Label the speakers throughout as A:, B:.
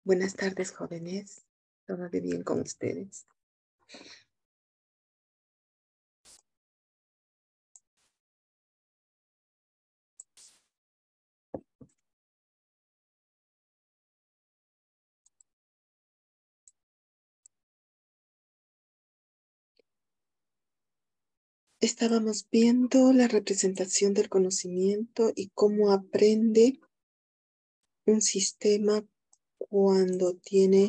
A: Buenas tardes, jóvenes. ¿Todo de bien con ustedes? Estábamos viendo la representación del conocimiento y cómo aprende un sistema cuando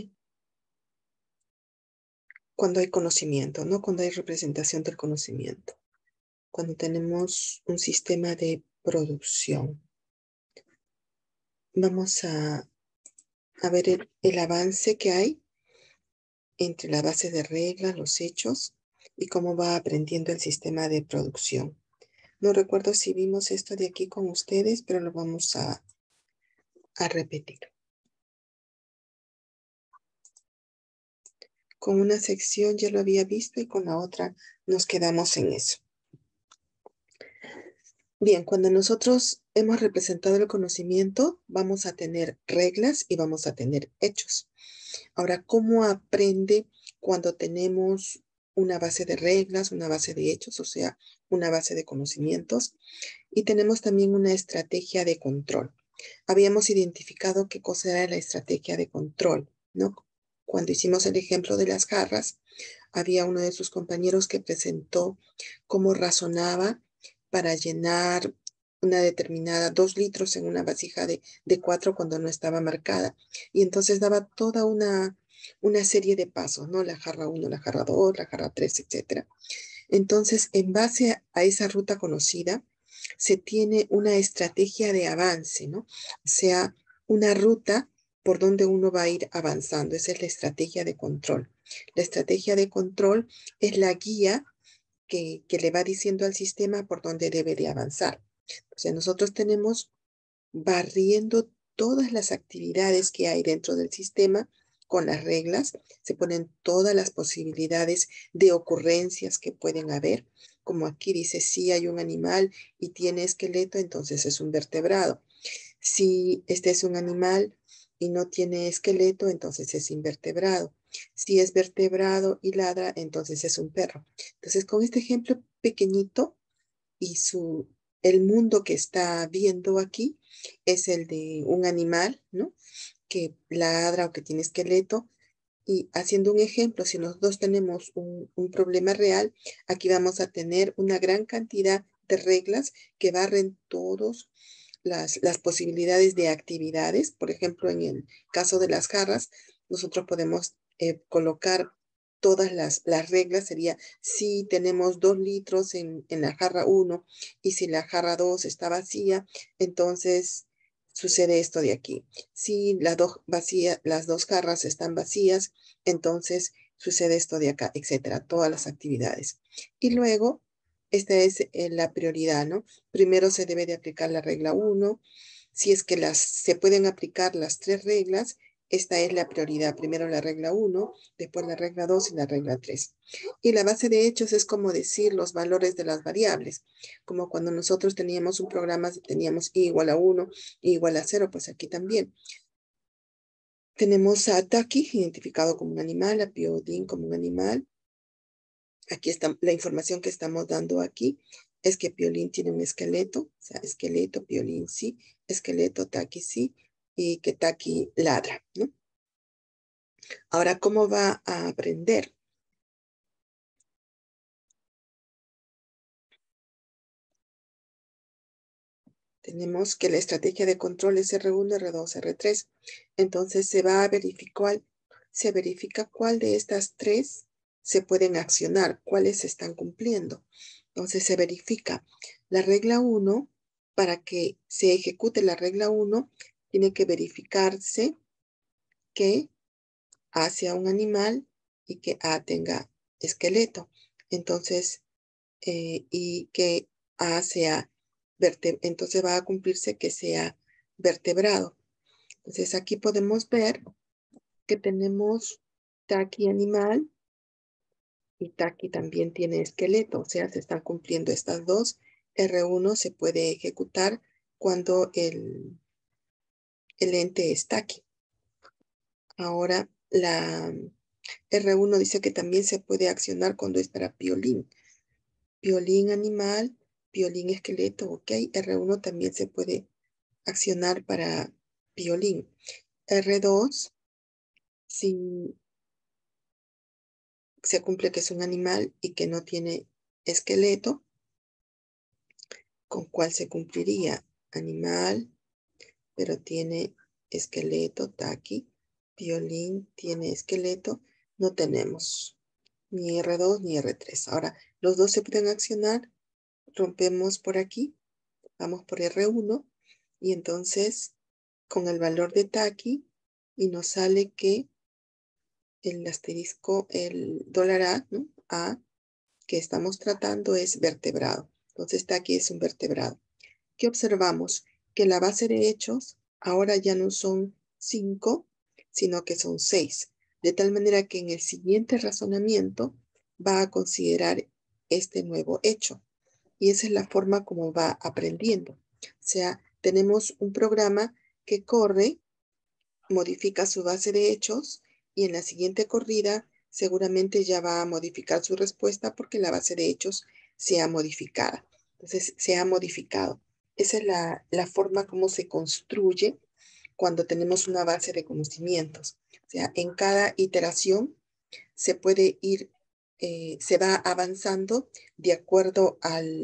A: hay conocimiento, ¿no? Cuando hay representación del conocimiento. Cuando tenemos un sistema de producción. Vamos a ver el avance que hay entre la base de reglas, los hechos y cómo va aprendiendo el sistema de producción. No recuerdo si vimos esto de aquí con ustedes, pero lo vamos a repetir. Con una sección ya lo había visto y con la otra nos quedamos en eso. Bien, cuando nosotros hemos representado el conocimiento, vamos a tener reglas y vamos a tener hechos. Ahora, ¿cómo aprende cuando tenemos una base de reglas, una base de hechos, o sea, una base de conocimientos? Y tenemos también una estrategia de control. Habíamos identificado qué cosa era la estrategia de control, ¿no? Cuando hicimos el ejemplo de las jarras, había uno de sus compañeros que presentó cómo razonaba para llenar una determinada 2 litros en una vasija de 4 cuando no estaba marcada. Y entonces daba toda una serie de pasos, ¿no? La jarra 1, la jarra 2, la jarra 3, etc. Entonces, en base a esa ruta conocida, se tiene una estrategia de avance, ¿no? O sea, una ruta por donde uno va a ir avanzando. Esa es la estrategia de control. La estrategia de control es la guía que le va diciendo al sistema por dónde debe de avanzar. O sea, nosotros tenemos barriendo todas las actividades que hay dentro del sistema con las reglas, se ponen todas las posibilidades de ocurrencias que pueden haber, como aquí dice, si hay un animal y tiene esqueleto, entonces es un vertebrado. Si este es un animal y no tiene esqueleto, entonces es invertebrado. Si es vertebrado y ladra, entonces es un perro. Entonces, con este ejemplo pequeñito y el mundo que está viendo aquí es el de un animal, ¿no? Que ladra o que tiene esqueleto. Y haciendo un ejemplo, si nosotros tenemos un problema real, aquí vamos a tener una gran cantidad de reglas que barren todas las posibilidades de actividades. Por ejemplo, en el caso de las jarras, nosotros podemos colocar todas las reglas. Sería si tenemos 2 litros en la jarra 1 y si la jarra 2 está vacía, entonces sucede esto de aquí. Si las dos jarras están vacías, entonces sucede esto de acá, etcétera, todas las actividades. Y luego, esta es la prioridad, ¿no? Primero se debe de aplicar la regla 1. Si es que se pueden aplicar las 3 reglas, esta es la prioridad. Primero la regla 1, después la regla 2 y la regla 3. Y la base de hechos es como decir los valores de las variables. Como cuando nosotros teníamos un programa, teníamos i igual a 1, i igual a 0, pues aquí también. Tenemos a Taki identificado como un animal, a Piolín como un animal. Aquí está la información que estamos dando aquí. Es que Piolín tiene un esqueleto, o sea, esqueleto, Piolín sí, esqueleto, Taki sí, y que Taki ladra, ¿no? Ahora, ¿cómo va a aprender? Tenemos que la estrategia de control es R1, R2, R3. Entonces se verifica cuál de estas 3 se pueden accionar, cuáles se están cumpliendo. Entonces se verifica la regla 1. Para que se ejecute la regla 1, tiene que verificarse que A sea un animal y que A tenga esqueleto. Entonces, y que A sea entonces va a cumplirse que sea vertebrado. Entonces aquí podemos ver que tenemos Taki animal y Taki también tiene esqueleto, o sea, se están cumpliendo estas dos. R1 se puede ejecutar cuando el ente es Taki. Ahora la R1 dice que también se puede accionar cuando es para piolín. Piolín animal, piolín esqueleto, ok. R1 también se puede accionar para piolín. R2, si se cumple que es un animal y que no tiene esqueleto, ¿con cuál se cumpliría? Animal, pero tiene esqueleto, taqui. Piolín tiene esqueleto, no tenemos ni R2 ni R3. Ahora, los dos se pueden accionar, rompemos por aquí, vamos por R1 y entonces con el valor de taqui y nos sale que el asterisco, el dólar A, ¿no? A, que estamos tratando es vertebrado. Entonces taqui es un vertebrado. ¿Qué observamos? Que la base de hechos ahora ya no son 5, sino que son 6. De tal manera que en el siguiente razonamiento va a considerar este nuevo hecho. Y esa es la forma como va aprendiendo. O sea, tenemos un programa que corre, modifica su base de hechos y en la siguiente corrida seguramente ya va a modificar su respuesta porque la base de hechos se ha modificado. Entonces, se ha modificado. Esa es la forma como se construye cuando tenemos una base de conocimientos. O sea, en cada iteración se puede ir, se va avanzando de acuerdo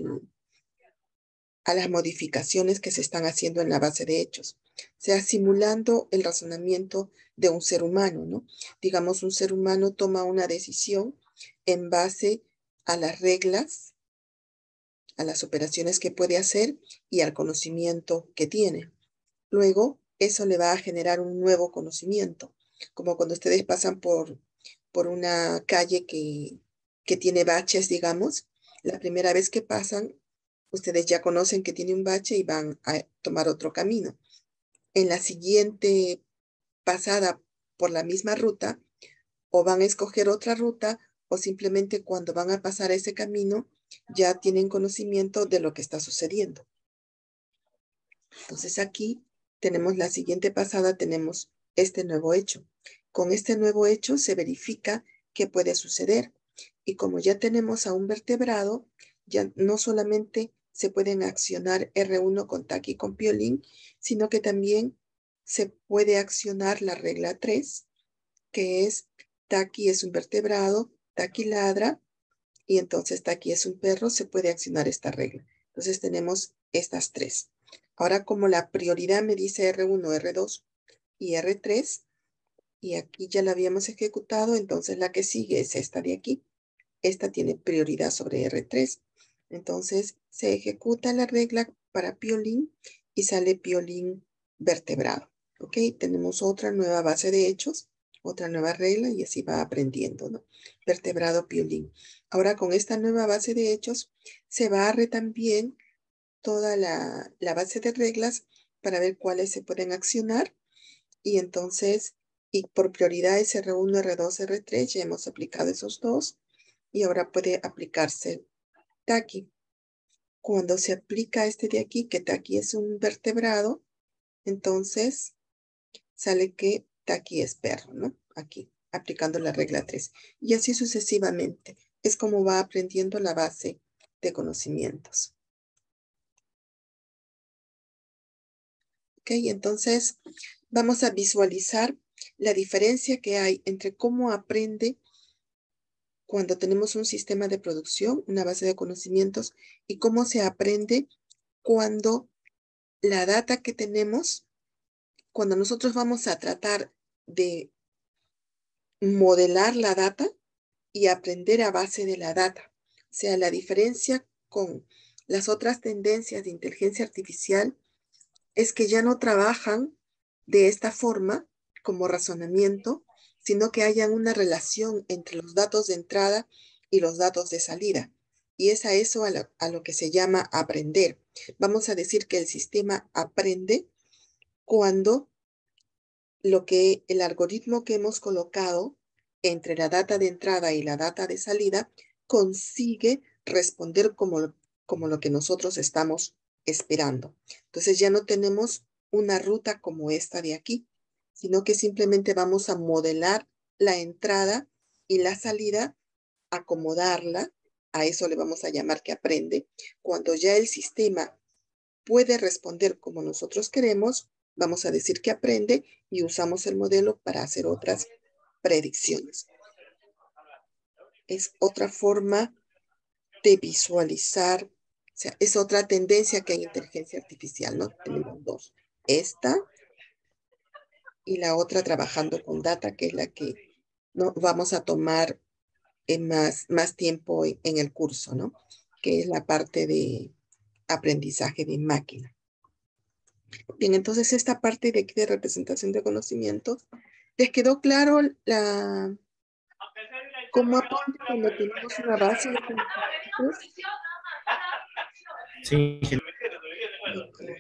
A: a las modificaciones que se están haciendo en la base de hechos. O sea, simulando el razonamiento de un ser humano, ¿no? Digamos, un ser humano toma una decisión en base a las reglas, a las operaciones que puede hacer y al conocimiento que tiene. Luego, eso le va a generar un nuevo conocimiento, como cuando ustedes pasan por una calle que tiene baches, digamos, la primera vez que pasan, ustedes ya conocen que tiene un bache y van a tomar otro camino. En la siguiente pasada por la misma ruta, o van a escoger otra ruta, o simplemente cuando van a pasar ese camino, ya tienen conocimiento de lo que está sucediendo. Entonces aquí tenemos la siguiente pasada, tenemos este nuevo hecho. Con este nuevo hecho se verifica qué puede suceder. Y como ya tenemos a un vertebrado, ya no solamente se pueden accionar R1 con taqui y con piolín, sino que también se puede accionar la regla 3, que es taqui es un vertebrado, taqui ladra, y entonces taqui es un perro, se puede accionar esta regla. Entonces tenemos estas tres. Ahora como la prioridad me dice R1, R2 y R3, y aquí ya la habíamos ejecutado, entonces la que sigue es esta de aquí. Esta tiene prioridad sobre R3. Entonces se ejecuta la regla para piolín y sale piolín vertebrado. ¿Ok? Tenemos otra nueva base de hechos, otra nueva regla y así va aprendiendo, ¿no? Vertebrado piolín. Ahora con esta nueva base de hechos se barre también toda la base de reglas para ver cuáles se pueden accionar y entonces, y por prioridad es R1, R2, R3, ya hemos aplicado esos dos y ahora puede aplicarse taqui. Cuando se aplica este de aquí, que taqui es un vertebrado, entonces sale que taqui es perro, ¿no? Aquí, aplicando la regla 3. Y así sucesivamente. Es como va aprendiendo la base de conocimientos. Ok, entonces vamos a visualizar la diferencia que hay entre cómo aprende cuando tenemos un sistema de producción, una base de conocimientos, y cómo se aprende cuando la data que tenemos, cuando nosotros vamos a tratar de modelar la data y aprender a base de la data. O sea, la diferencia con las otras tendencias de inteligencia artificial es que ya no trabajan de esta forma como razonamiento, sino que hayan una relación entre los datos de entrada y los datos de salida. Y es a eso a lo que se llama aprender. Vamos a decir que el sistema aprende cuando lo que el algoritmo que hemos colocado entre la data de entrada y la data de salida consigue responder como lo que nosotros estamos esperando. Entonces ya no tenemos una ruta como esta de aquí, sino que simplemente vamos a modelar la entrada y la salida, acomodarla, a eso le vamos a llamar que aprende. Cuando ya el sistema puede responder como nosotros queremos, vamos a decir que aprende y usamos el modelo para hacer otras predicciones. Es otra forma de visualizar, o sea, es otra tendencia que hay en inteligencia artificial, ¿no? Tenemos dos. Esta y la otra trabajando con data, que es la que no vamos a tomar más tiempo en el curso, ¿no? Que es la parte de aprendizaje de máquina. Bien, entonces esta parte de aquí de representación de conocimientos, ¿les quedó claro cómo aprende cuando tenemos una base de conocimientos?
B: Sí,
A: Ok.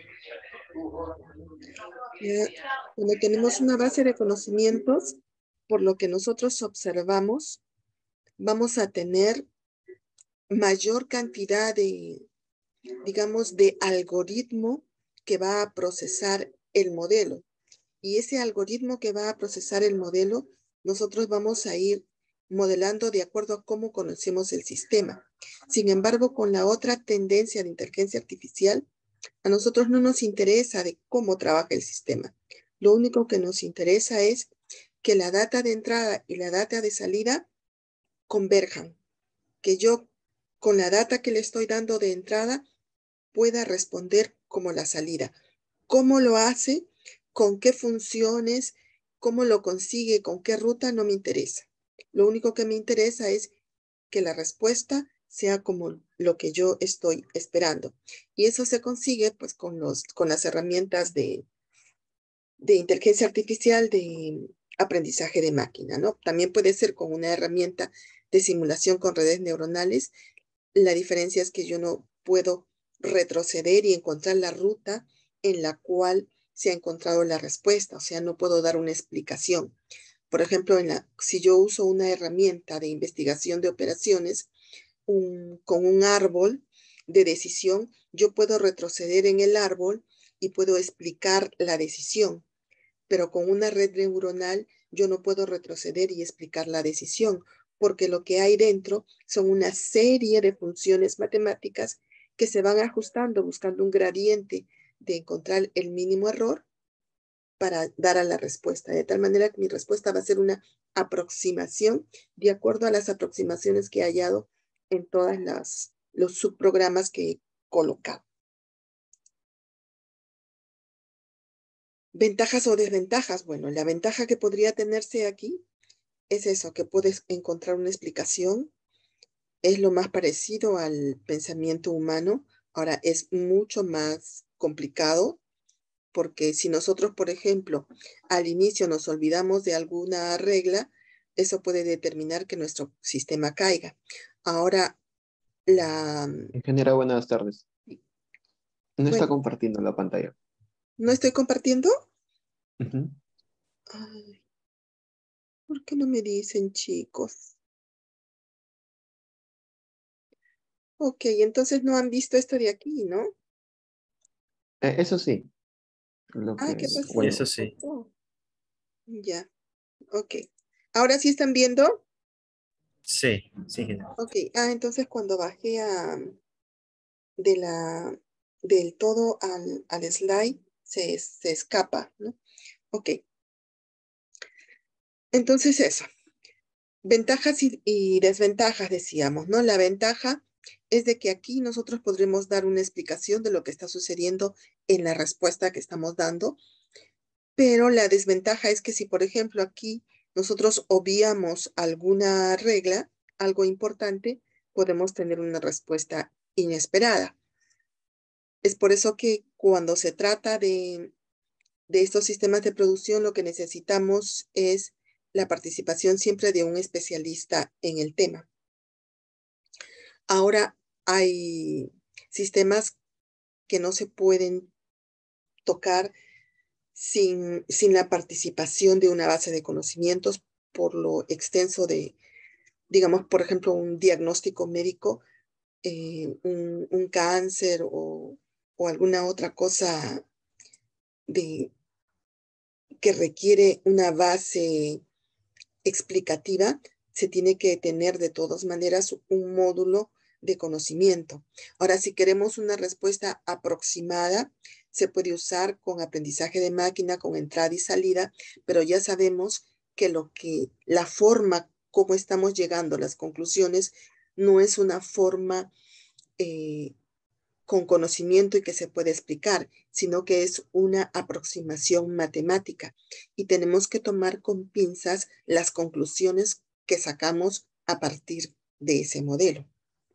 A: Ya, cuando tenemos una base de conocimientos, por lo que nosotros observamos, vamos a tener mayor cantidad de, digamos, de algoritmo que va a procesar el modelo. Y ese algoritmo que va a procesar el modelo, nosotros vamos a ir modelando de acuerdo a cómo conocemos el sistema. Sin embargo, con la otra tendencia de inteligencia artificial, a nosotros no nos interesa de cómo trabaja el sistema. Lo único que nos interesa es que la data de entrada y la data de salida converjan, que yo con la data que le estoy dando de entrada pueda responder como la salida. ¿Cómo lo hace? ¿Con qué funciones? ¿Cómo lo consigue? ¿Con qué ruta? No me interesa. Lo único que me interesa es que la respuesta sea como lo que yo estoy esperando. Y eso se consigue pues con las herramientas de inteligencia artificial, de aprendizaje de máquina, ¿no? También puede ser con una herramienta de simulación con redes neuronales. La diferencia es que yo no puedo retroceder y encontrar la ruta en la cual se ha encontrado la respuesta, o sea, no puedo dar una explicación. Por ejemplo, si yo uso una herramienta de investigación de operaciones con un árbol de decisión, yo puedo retroceder en el árbol y puedo explicar la decisión, pero con una red neuronal yo no puedo retroceder y explicar la decisión, porque lo que hay dentro son una serie de funciones matemáticas que se van ajustando buscando un gradiente de encontrar el mínimo error para dar a la respuesta, de tal manera que mi respuesta va a ser una aproximación de acuerdo a las aproximaciones que he hallado en todas los subprogramas que he colocado. ¿Ventajas o desventajas? Bueno, la ventaja que podría tenerse aquí es eso, que puedes encontrar una explicación. Es lo más parecido al pensamiento humano. Ahora, es mucho más complicado porque si nosotros, por ejemplo, al inicio nos olvidamos de alguna regla, eso puede determinar que nuestro sistema caiga. Ahora, la...
C: Ingeniera, buenas tardes. No está
A: Bueno,
C: compartiendo la pantalla.
A: ¿no estoy compartiendo?
C: Ujú.
A: Ay, ¿por qué no me dicen, chicos? Ok, entonces no han visto esto de aquí, ¿no?
C: Eso sí, lo
A: Ah, ¿qué
C: que,
A: pasó?
B: sí, eso
C: bueno,
B: sí.
A: Oh, ya, ok. ¿Ahora sí están viendo?
B: Sí, sí.
A: Ok, entonces cuando bajé de del todo al slide, se escapa, ¿no? Ok, entonces eso. Ventajas y desventajas, decíamos, ¿no? La ventaja es de que aquí nosotros podremos dar una explicación de lo que está sucediendo en la respuesta que estamos dando, pero la desventaja es que si, por ejemplo, aquí nosotros obviamos alguna regla, algo importante, podemos tener una respuesta inesperada. Es por eso que cuando se trata de estos sistemas de producción, lo que necesitamos es la participación siempre de un especialista en el tema. Ahora hay sistemas que no se pueden tocar sin la participación de una base de conocimientos por lo extenso de, digamos, por ejemplo, un diagnóstico médico, un cáncer o alguna otra cosa de, que requiere una base explicativa, se tiene que tener de todas maneras un módulo de conocimiento. Ahora, si queremos una respuesta aproximada, se puede usar con aprendizaje de máquina, con entrada y salida, pero ya sabemos que la forma como estamos llegando a las conclusiones no es una forma con conocimiento y que se puede explicar, sino que es una aproximación matemática y tenemos que tomar con pinzas las conclusiones que sacamos a partir de ese modelo.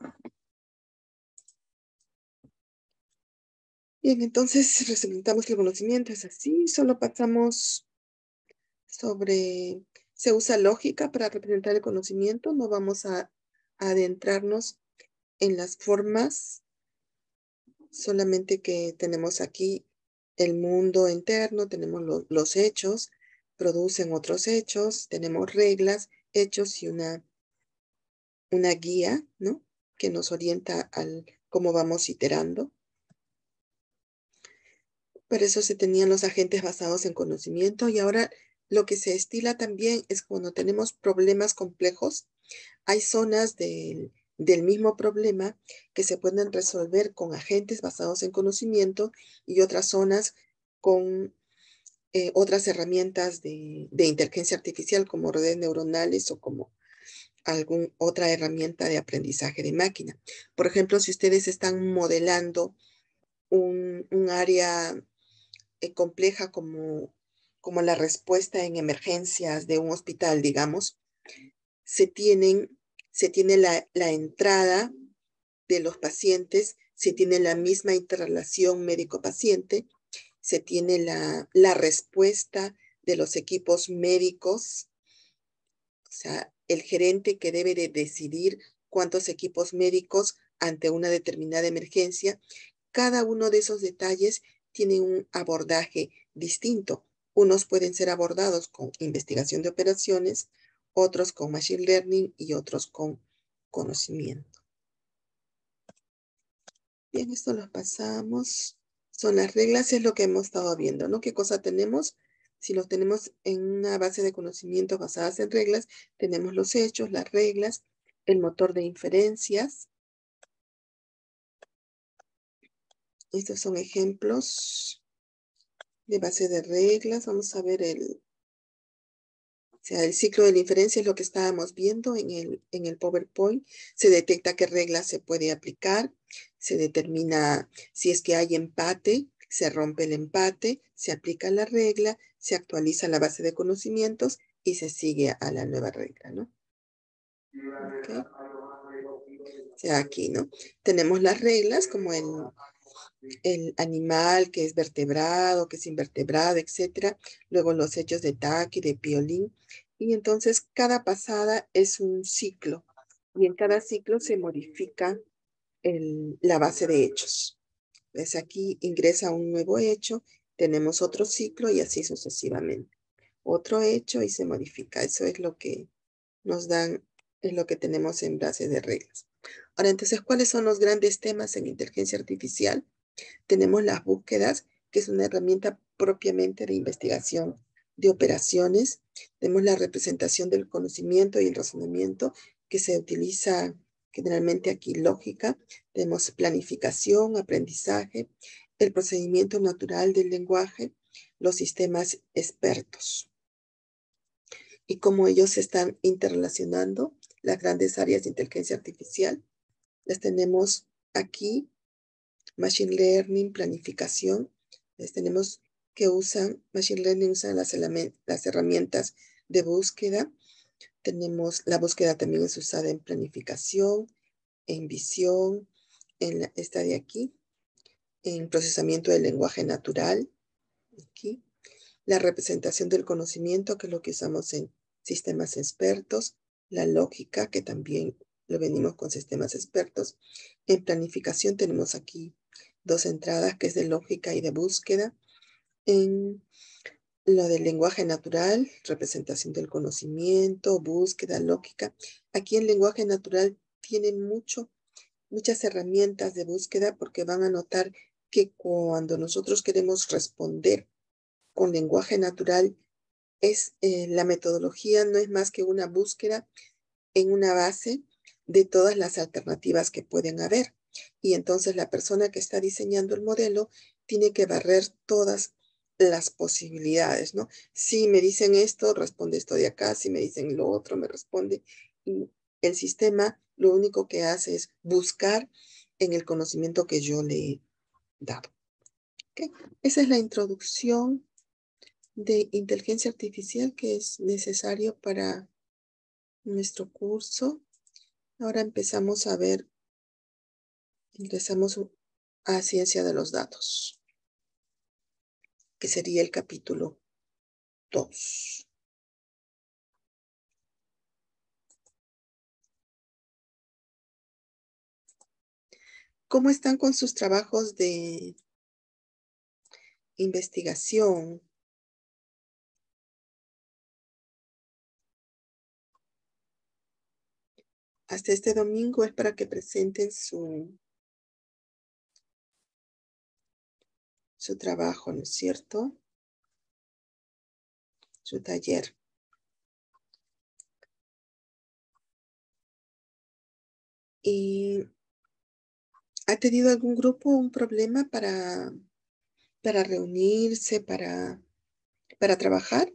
A: Bien, entonces representamos que el conocimiento es así, solo pasamos sobre, se usa lógica para representar el conocimiento, no vamos a adentrarnos en las formas, solamente que tenemos aquí el mundo interno, tenemos los hechos, producen otros hechos, tenemos reglas, hechos y una guía, ¿no? Que nos orienta al cómo vamos iterando. Por eso se tenían los agentes basados en conocimiento y ahora lo que se estila también es cuando tenemos problemas complejos, hay zonas del mismo problema que se pueden resolver con agentes basados en conocimiento y otras zonas con otras herramientas de inteligencia artificial como redes neuronales o como alguna otra herramienta de aprendizaje de máquina. Por ejemplo, si ustedes están modelando un área compleja como la respuesta en emergencias de un hospital, digamos, se tiene la entrada de los pacientes, se tiene la misma interrelación médico-paciente, se tiene la respuesta de los equipos médicos, o sea, el gerente que debe de decidir cuántos equipos médicos ante una determinada emergencia. Cada uno de esos detalles tiene un abordaje distinto. Unos pueden ser abordados con investigación de operaciones, otros con machine learning y otros con conocimiento. Bien, esto lo pasamos. Son las reglas, es lo que hemos estado viendo, ¿no? ¿Qué cosa tenemos? Si los tenemos en una base de conocimiento basadas en reglas, tenemos los hechos, las reglas, el motor de inferencias. Estos son ejemplos de base de reglas. Vamos a ver el ciclo de la inferencia es lo que estábamos viendo en el PowerPoint. Se detecta qué reglas se puede aplicar, se determina si es que hay empate, se rompe el empate, se aplica la regla, se actualiza la base de conocimientos y se sigue a la nueva regla, ¿no? Okay. O sea, aquí, ¿no? Tenemos las reglas como el animal que es vertebrado, que es invertebrado, etc. Luego los hechos de Taki, de Piolín. Y entonces cada pasada es un ciclo. Y en cada ciclo se modifica la base de hechos. ¿Ves? Aquí ingresa un nuevo hecho, tenemos otro ciclo y así sucesivamente. Otro hecho y se modifica. Eso es lo que nos dan, es lo que tenemos en base de reglas. Ahora, entonces, ¿cuáles son los grandes temas en inteligencia artificial? Tenemos las búsquedas, que es una herramienta propiamente de investigación de operaciones. Tenemos la representación del conocimiento y el razonamiento, que se utiliza generalmente aquí lógica. Tenemos planificación, aprendizaje, el procedimiento natural del lenguaje, los sistemas expertos. Y cómo ellos se están interrelacionando, las grandes áreas de inteligencia artificial. Las tenemos aquí. Machine Learning, planificación. Tenemos que Machine Learning usan las herramientas de búsqueda. Tenemos, la búsqueda también es usada en planificación, en visión, esta de aquí, en procesamiento del lenguaje natural, aquí. La representación del conocimiento, que es lo que usamos en sistemas expertos. La lógica, que también lo venimos con sistemas expertos. En planificación tenemos aquí dos entradas, que es de lógica y de búsqueda. En lo del lenguaje natural, representación del conocimiento, búsqueda, lógica. Aquí en lenguaje natural tienen muchas herramientas de búsqueda porque van a notar que cuando nosotros queremos responder con lenguaje natural, la metodología no es más que una búsqueda en una base de todas las alternativas que pueden haber. Y entonces la persona que está diseñando el modelo tiene que barrer todas las posibilidades, ¿no? Si me dicen esto, responde esto de acá. Si me dicen lo otro, me responde. Y el sistema lo único que hace es buscar en el conocimiento que yo le he dado. ¿Okay? Esa es la introducción de inteligencia artificial que es necesario para nuestro curso. Ahora empezamos a ver, ingresamos a ciencia de los datos, que sería el capítulo 2. ¿Cómo están con sus trabajos de investigación? Hasta este domingo es para que presenten su trabajo, ¿no es cierto? Su taller. ¿Y ha tenido algún grupo un problema para reunirse, para trabajar?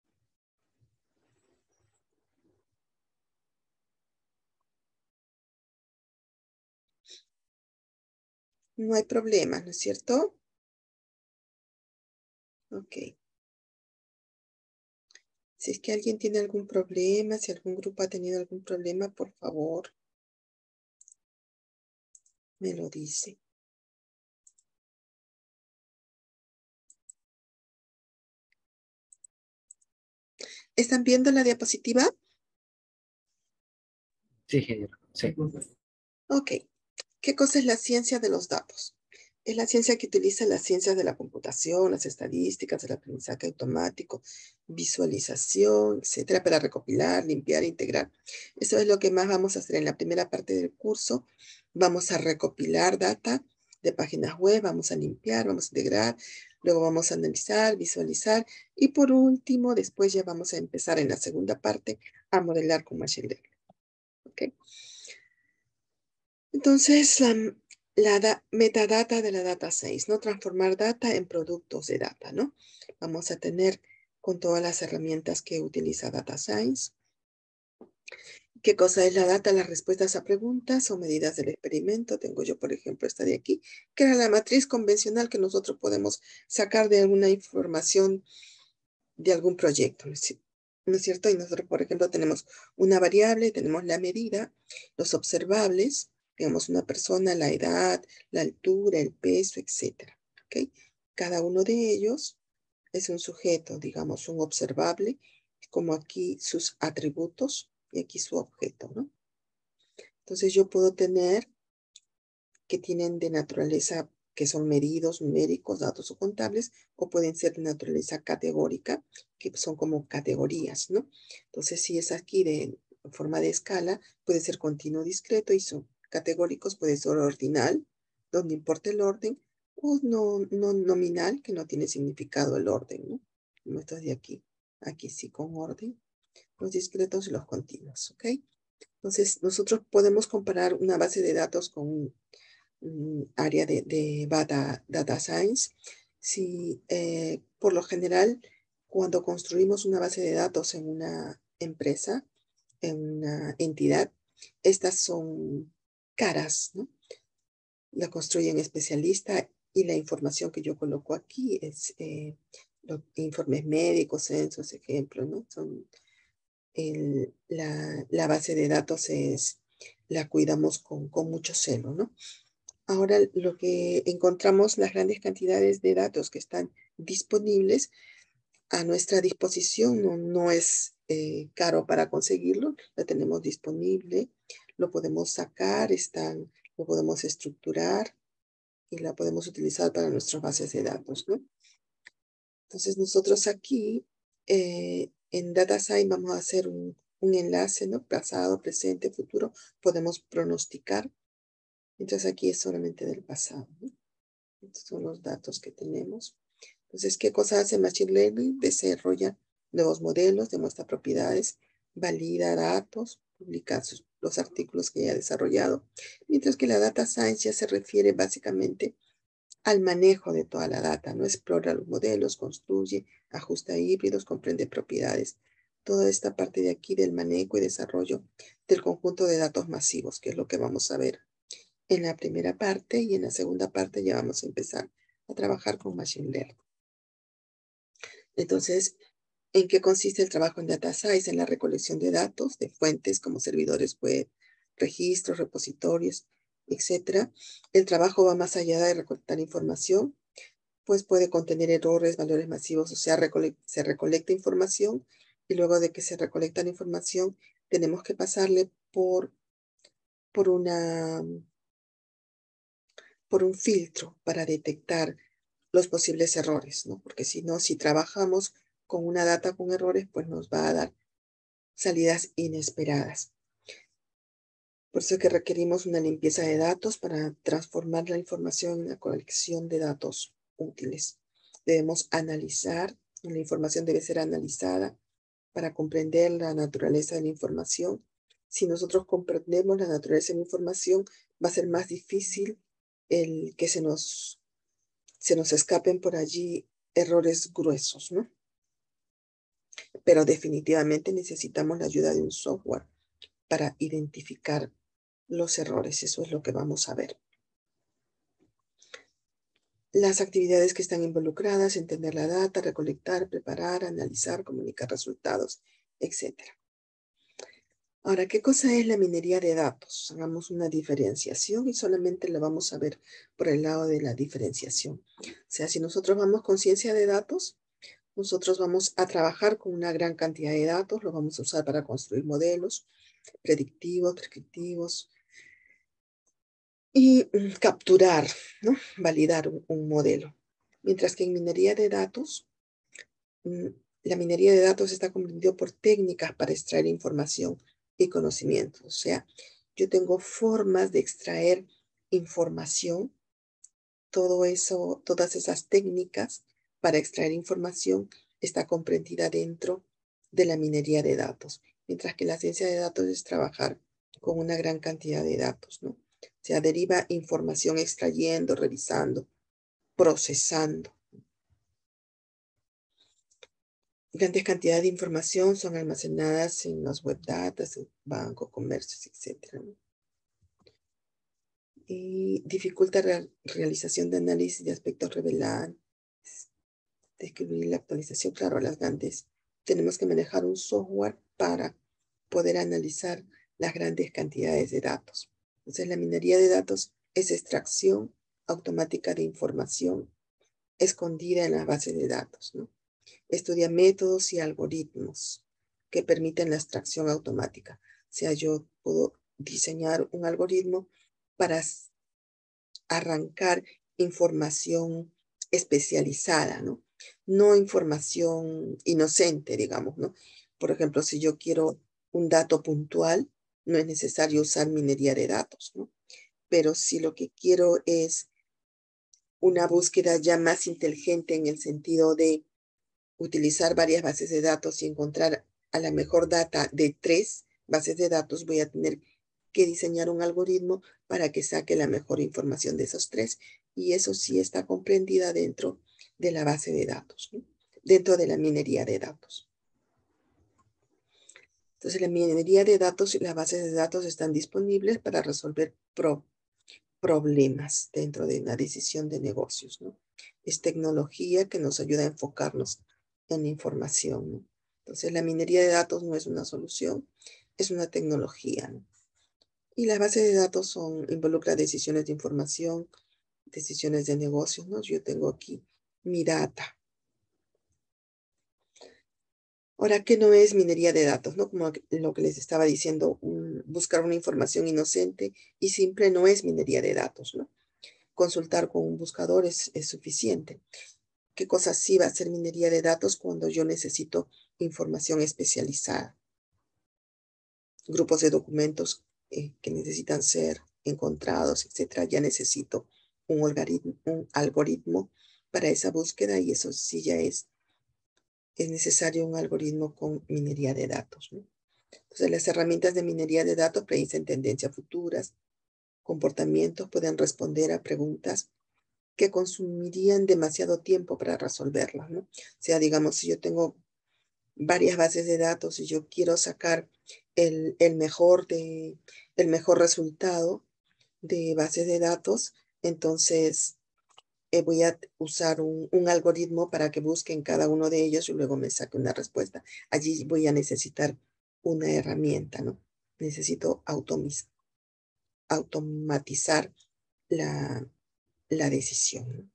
A: No hay problema, ¿no es cierto? Ok. Si es que alguien tiene algún problema, si algún grupo ha tenido algún problema, por favor, me lo dice. ¿Están viendo la diapositiva?
B: Sí, ingeniero. Sí.
A: Ok. ¿Qué cosa es la ciencia de los datos? Es la ciencia que utiliza las ciencias de la computación, las estadísticas, el aprendizaje automático, visualización, etcétera, para recopilar, limpiar, integrar. Eso es lo que más vamos a hacer en la primera parte del curso. Vamos a recopilar data de páginas web, vamos a limpiar, vamos a integrar, luego vamos a analizar, visualizar y por último, después ya vamos a empezar en la segunda parte a modelar con Machine Learning. ¿Okay? Entonces, la metadata de la data science, ¿no? Transformar data en productos de data, ¿no? Vamos a tener con todas las herramientas que utiliza Data Science. ¿Qué cosa es la data? Las respuestas a preguntas o medidas del experimento. Tengo yo, por ejemplo, esta de aquí, que era la matriz convencional que nosotros podemos sacar de alguna información de algún proyecto, ¿no es cierto? Y nosotros, por ejemplo, tenemos una variable, tenemos la medida, los observables, digamos una persona, la edad, la altura, el peso, etc. ¿Okay? Cada uno de ellos es un sujeto, digamos, un observable, como aquí sus atributos y aquí su objeto, ¿no? Entonces yo puedo tener que tienen de naturaleza, que son medidos numéricos, datos o contables, o pueden ser de naturaleza categórica, que son como categorías, ¿no? Entonces, si es aquí de forma de escala, puede ser continuo discreto y son categóricos, puede ser ordinal, donde importa el orden, o no nominal, que no tiene significado el orden, ¿no? Como estos de aquí. Aquí sí con orden. Los discretos y los continuos, ¿ok? Entonces, nosotros podemos comparar una base de datos con un área de data science. Si, por lo general, cuando construimos una base de datos en una empresa, en una entidad, estas son caras, ¿no? La construyen especialista y la información que yo coloco aquí es los informes médicos, censos, ejemplos, ¿no? Son la base de datos la cuidamos con mucho celo, ¿no? Ahora lo que encontramos, las grandes cantidades de datos que están disponibles a nuestra disposición, no es caro para conseguirlo, la tenemos disponible, lo podemos sacar, lo podemos estructurar y la podemos utilizar para nuestras bases de datos, ¿no? Entonces nosotros aquí en DataScience vamos a hacer un enlace, ¿no? Pasado, presente, futuro, podemos pronosticar. Entonces aquí es solamente del pasado, ¿no? Estos son los datos que tenemos. Entonces, ¿qué cosa hace Machine Learning? Desarrolla nuevos modelos, demuestra propiedades, valida datos, publica los artículos que haya desarrollado, mientras que la data science ya se refiere básicamente al manejo de toda la data, ¿no? Explora los modelos, construye, ajusta híbridos, comprende propiedades. Toda esta parte de aquí del manejo y desarrollo del conjunto de datos masivos, que es lo que vamos a ver en la primera parte, y en la segunda parte ya vamos a empezar a trabajar con Machine Learning. Entonces, ¿en qué consiste el trabajo en Data Science? En la recolección de datos de fuentes como servidores web, registros, repositorios, etc. El trabajo va más allá de recolectar información, pues puede contener errores, valores masivos, o sea, se recolecta información y luego de que se recolecta la información tenemos que pasarle por un filtro para detectar los posibles errores, ¿no? Porque si no, si trabajamos con una data con errores, pues nos va a dar salidas inesperadas. Por eso es que requerimos una limpieza de datos para transformar la información en una colección de datos útiles. Debemos analizar, la información debe ser analizada para comprender la naturaleza de la información. Si nosotros comprendemos la naturaleza de la información, va a ser más difícil el que se nos escapen por allí errores gruesos, ¿no? Pero definitivamente necesitamos la ayuda de un software para identificar los errores. Eso es lo que vamos a ver. Las actividades que están involucradas, entender la data, recolectar, preparar, analizar, comunicar resultados, etc. Ahora, ¿qué cosa es la minería de datos? Hagamos una diferenciación y solamente la vamos a ver por el lado de la diferenciación. O sea, si nosotros vamos con ciencia de datos, nosotros vamos a trabajar con una gran cantidad de datos, los vamos a usar para construir modelos predictivos, prescriptivos y capturar, ¿no? Validar un modelo. Mientras que en minería de datos, la minería de datos está comprendida por técnicas para extraer información y conocimiento. O sea, yo tengo formas de extraer información, todo eso, todas esas técnicas para extraer información está comprendida dentro de la minería de datos, mientras que la ciencia de datos es trabajar con una gran cantidad de datos, ¿no? O sea, deriva información extrayendo, revisando, procesando. Grandes cantidades de información son almacenadas en los web data, en bancos, comercios, etc. Y dificulta la realización de análisis de aspectos revelados, describir la actualización. Claro, las grandes, tenemos que manejar un software para poder analizar las grandes cantidades de datos. Entonces, la minería de datos es extracción automática de información escondida en las bases de datos, ¿no? Estudia métodos y algoritmos que permiten la extracción automática. O sea, yo puedo diseñar un algoritmo para arrancar información especializada, ¿no? No información inocente, digamos, ¿no? Por ejemplo, si yo quiero un dato puntual, no es necesario usar minería de datos, ¿no? Pero si lo que quiero es una búsqueda ya más inteligente en el sentido de utilizar varias bases de datos y encontrar a la mejor data de 3 bases de datos, voy a tener que diseñar un algoritmo para que saque la mejor información de esos 3. Y eso sí está comprendida dentro de la base de datos, ¿no? Dentro de la minería de datos. Entonces, la minería de datos y las bases de datos están disponibles para resolver problemas dentro de una decisión de negocios, ¿no? Es tecnología que nos ayuda a enfocarnos en información, ¿no? Entonces, la minería de datos no es una solución, es una tecnología, ¿no? Y las bases de datos involucra decisiones de información, decisiones de negocios, ¿no? Yo tengo aquí mi data. Ahora, ¿qué no es minería de datos, no? Como lo que les estaba diciendo, buscar una información inocente y simple no es minería de datos, ¿no? Consultar con un buscador es suficiente. ¿Qué cosa sí va a ser minería de datos cuando yo necesito información especializada? Grupos de documentos que necesitan ser encontrados, etcétera. Ya necesito un algoritmo para esa búsqueda y eso sí ya es es necesario un algoritmo con minería de datos, ¿no? Entonces, las herramientas de minería de datos predicen tendencias futuras, comportamientos, pueden responder a preguntas que consumirían demasiado tiempo para resolverlas, ¿no? O sea, digamos, si yo tengo varias bases de datos y yo quiero sacar el mejor resultado de bases de datos, entonces voy a usar un algoritmo para que busque en cada uno de ellos y luego me saque una respuesta. Allí voy a necesitar una herramienta, ¿no? Necesito automatizar la decisión, ¿no?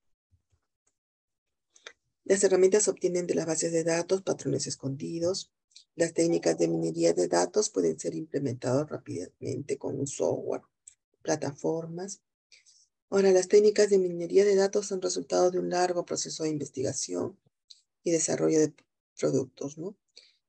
A: Las herramientas se obtienen de las bases de datos, patrones escondidos. Las técnicas de minería de datos pueden ser implementadas rápidamente con un software, plataformas. Ahora, las técnicas de minería de datos son resultado de un largo proceso de investigación y desarrollo de productos, ¿no?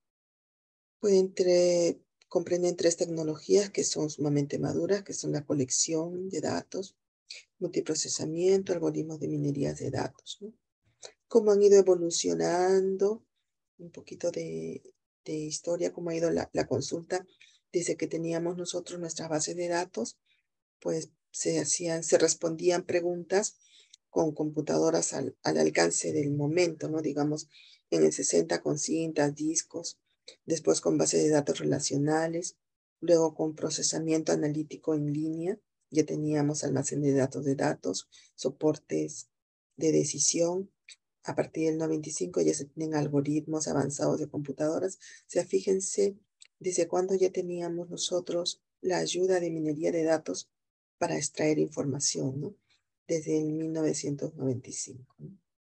A: Comprenden tres tecnologías que son sumamente maduras, que son la colección de datos, multiprocesamiento, algoritmos de minería de datos, ¿no? Cómo han ido evolucionando, un poquito de historia, cómo ha ido la consulta. Desde que teníamos nosotros nuestras bases de datos, pues se respondían preguntas con computadoras al alcance del momento, ¿no? Digamos, en el 60 con cintas, discos, después con bases de datos relacionales, luego con procesamiento analítico en línea, ya teníamos almacén de datos, soportes de decisión. A partir del 95 ya se tienen algoritmos avanzados de computadoras. O sea, fíjense desde cuándo ya teníamos nosotros la ayuda de minería de datos para extraer información, ¿no? Desde el 1995, ¿no?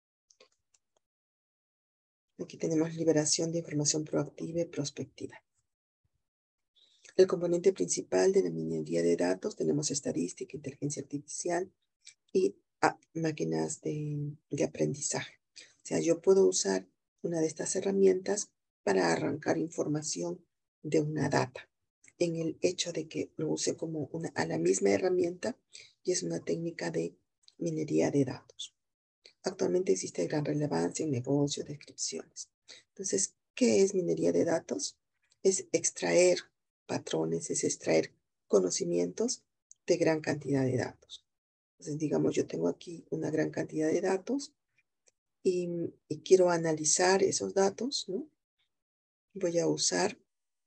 A: Aquí tenemos liberación de información proactiva y prospectiva. El componente principal de la minería de datos tenemos estadística, inteligencia artificial y máquinas de aprendizaje. O sea, yo puedo usar una de estas herramientas para arrancar información de una data, en el hecho de que lo use como a la misma herramienta, y es una técnica de minería de datos. Actualmente existe gran relevancia en negocios, descripciones. Entonces, ¿qué es minería de datos? Es extraer patrones, es extraer conocimientos de gran cantidad de datos. Entonces, digamos, yo tengo aquí una gran cantidad de datos y quiero analizar esos datos, ¿no? Voy a usar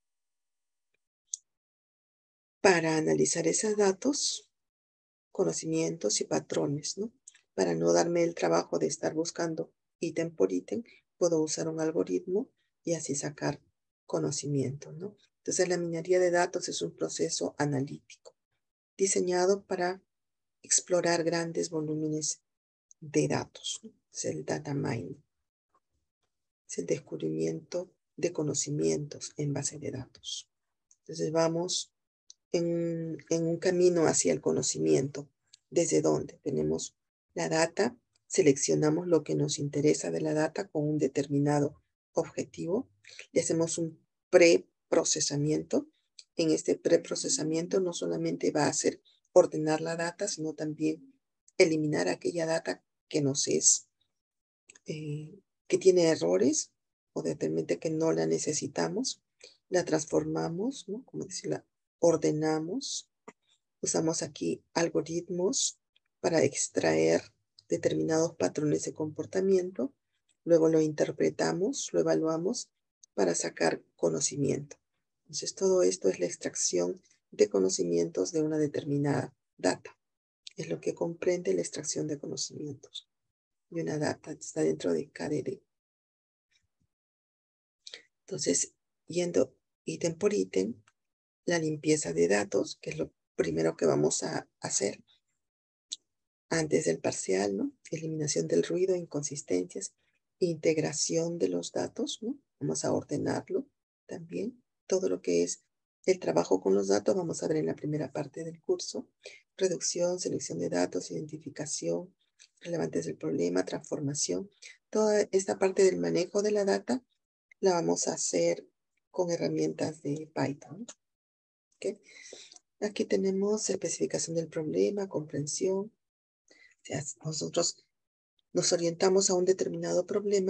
A: para analizar esos datos conocimientos y patrones, ¿no? Para no darme el trabajo de estar buscando ítem por ítem, puedo usar un algoritmo y así sacar conocimiento, ¿no? Entonces, la minería de datos es un proceso analítico diseñado para explorar grandes volúmenes de datos, ¿no? Es el data mining. Es el descubrimiento de conocimientos en base de datos. Entonces, vamos en un camino hacia el conocimiento. ¿Desde dónde? Tenemos la data, seleccionamos lo que nos interesa de la data con un determinado objetivo, le hacemos un preprocesamiento. En este preprocesamiento no solamente va a ser ordenar la data, sino también eliminar aquella data que nos es, que tiene errores o determinante que no la necesitamos. La transformamos, ¿no? Como decirla, ordenamos. Usamos aquí algoritmos para extraer determinados patrones de comportamiento. Luego lo interpretamos, lo evaluamos para sacar conocimiento. Entonces, todo esto es la extracción de conocimientos de una determinada data. Es lo que comprende la extracción de conocimientos. Y una data está dentro de KDD. Entonces, yendo ítem por ítem, la limpieza de datos, que es lo primero que vamos a hacer antes del parcial, ¿no? Eliminación del ruido, inconsistencias, integración de los datos, ¿no? Vamos a ordenarlo también. Todo lo que es el trabajo con los datos, vamos a ver en la primera parte del curso. Reducción, selección de datos, identificación, relevantes del problema, transformación. Toda esta parte del manejo de la data la vamos a hacer con herramientas de Python. ¿Okay? Aquí tenemos especificación del problema, comprensión. O sea, nosotros nos orientamos a un determinado problema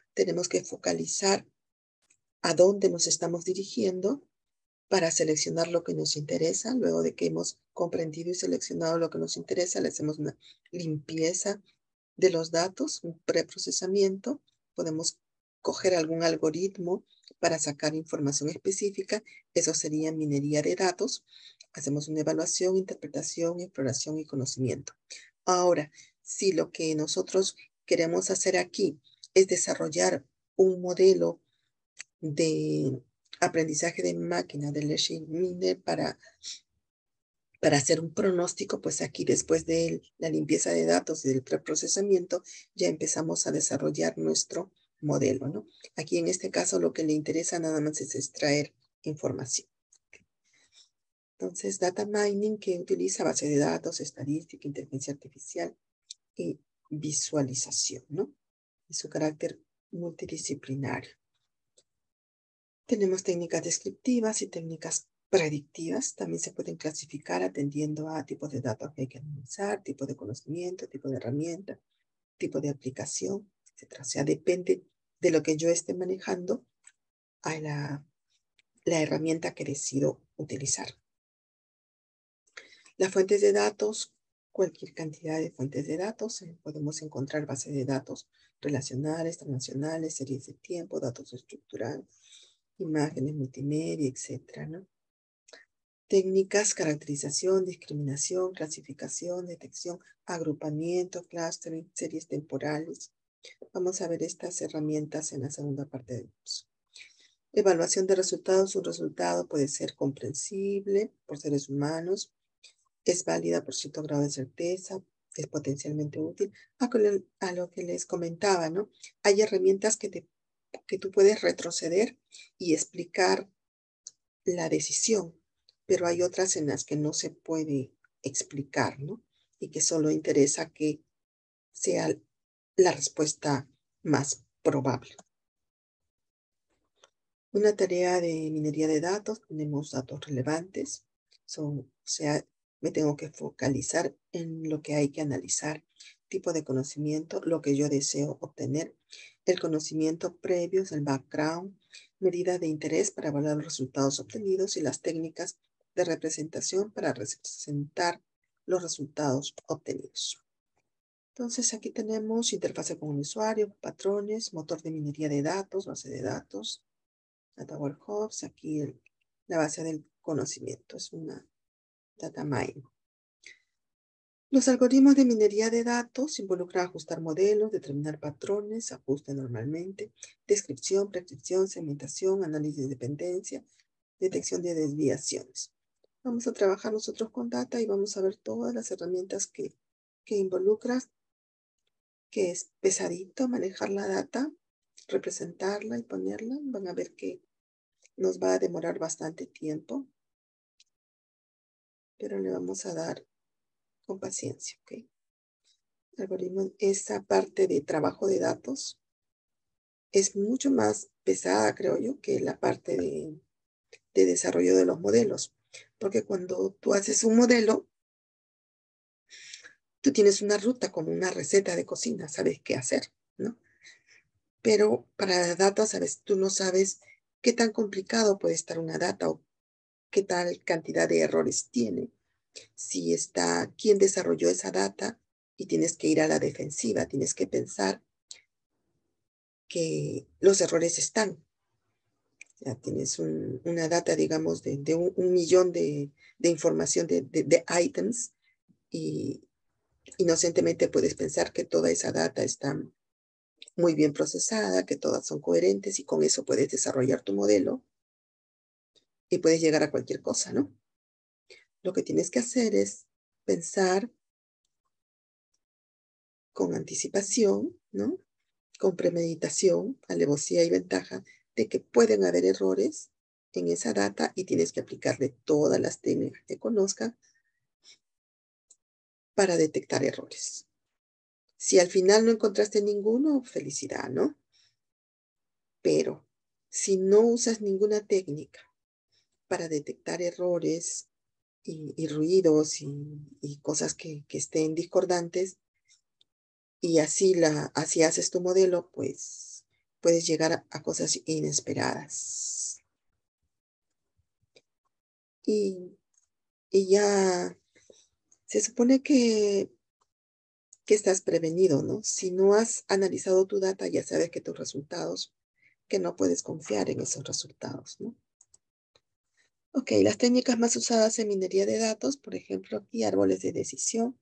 A: tenemos que focalizar a dónde nos estamos dirigiendo para seleccionar lo que nos interesa. Luego de que hemos comprendido y seleccionado lo que nos interesa, le hacemos una limpieza de los datos, un preprocesamiento. Podemos coger algún algoritmo para sacar información específica. Eso sería minería de datos. Hacemos una evaluación, interpretación, exploración y conocimiento. Ahora, si lo que nosotros queremos hacer aquí es desarrollar un modelo de aprendizaje de máquina, de machine learning, para hacer un pronóstico, pues aquí después de la limpieza de datos y del preprocesamiento, ya empezamos a desarrollar nuestro modelo, ¿no? Aquí en este caso lo que le interesa nada más es extraer información. Entonces, data mining, que utiliza base de datos, estadística, inteligencia artificial y visualización, ¿no? Y su carácter multidisciplinario. Tenemos técnicas descriptivas y técnicas predictivas. También se pueden clasificar atendiendo a tipos de datos que hay que analizar, tipo de conocimiento, tipo de herramienta, tipo de aplicación, etc. O sea, depende de lo que yo esté manejando a la herramienta que decido utilizar. Las fuentes de datos, cualquier cantidad de fuentes de datos. Podemos encontrar bases de datos relacionales, transnacionales, series de tiempo, datos estructurales, imágenes multimedia, etcétera, ¿no? Técnicas, caracterización, discriminación, clasificación, detección, agrupamiento, clustering, series temporales. Vamos a ver estas herramientas en la segunda parte del curso. Evaluación de resultados. Un resultado puede ser comprensible por seres humanos, es válida por cierto grado de certeza, es potencialmente útil. A lo que les comentaba, ¿no? Hay herramientas que tú puedes retroceder y explicar la decisión, pero hay otras en las que no se puede explicar, ¿no? Y que solo interesa que sea la respuesta más probable. Una tarea de minería de datos, tenemos datos relevantes, o sea, me tengo que focalizar en lo que hay que analizar, tipo de conocimiento, lo que yo deseo obtener, el conocimiento previo, el background, medidas de interés para evaluar los resultados obtenidos y las técnicas de representación para representar los resultados obtenidos. Entonces aquí tenemos interfase con el usuario, patrones, motor de minería de datos, base de datos, Data Warehouse, aquí la base del conocimiento, es una data mine. Los algoritmos de minería de datos involucran ajustar modelos, determinar patrones, ajuste normalmente, descripción, prescripción, segmentación, análisis de dependencia, detección de desviaciones. Vamos a trabajar nosotros con data y vamos a ver todas las herramientas que involucra, que es pesadito manejar la data, representarla y ponerla. Van a ver que nos va a demorar bastante tiempo, pero le vamos a dar con paciencia, ¿ok? Algoritmo, esa parte de trabajo de datos es mucho más pesada, creo yo, que la parte de desarrollo de los modelos, porque cuando tú haces un modelo, tú tienes una ruta como una receta de cocina, sabes qué hacer, ¿no? Pero para la data, sabes, tú no sabes qué tan complicado puede estar una data o qué tal cantidad de errores tiene. Si está, quién desarrolló esa data y tienes que ir a la defensiva, tienes que pensar que los errores están. Ya tienes una data, digamos, de un millón de información de items y inocentemente puedes pensar que toda esa data está muy bien procesada, que todas son coherentes y con eso puedes desarrollar tu modelo y puedes llegar a cualquier cosa, ¿no? Lo que tienes que hacer es pensar con anticipación, ¿no? Con premeditación, alevosía y ventaja de que pueden haber errores en esa data y tienes que aplicarle todas las técnicas que conozcas para detectar errores. Si al final no encontraste ninguno, felicidad, ¿no? Pero si no usas ninguna técnica para detectar errores y ruidos y cosas que estén discordantes y así haces tu modelo, pues puedes llegar a cosas inesperadas. Y ya se supone que estás prevenido, ¿no? Si no has analizado tu data, ya sabes que tus resultados, que no puedes confiar en esos resultados, ¿no? Ok, las técnicas más usadas en minería de datos, por ejemplo, aquí árboles de decisión.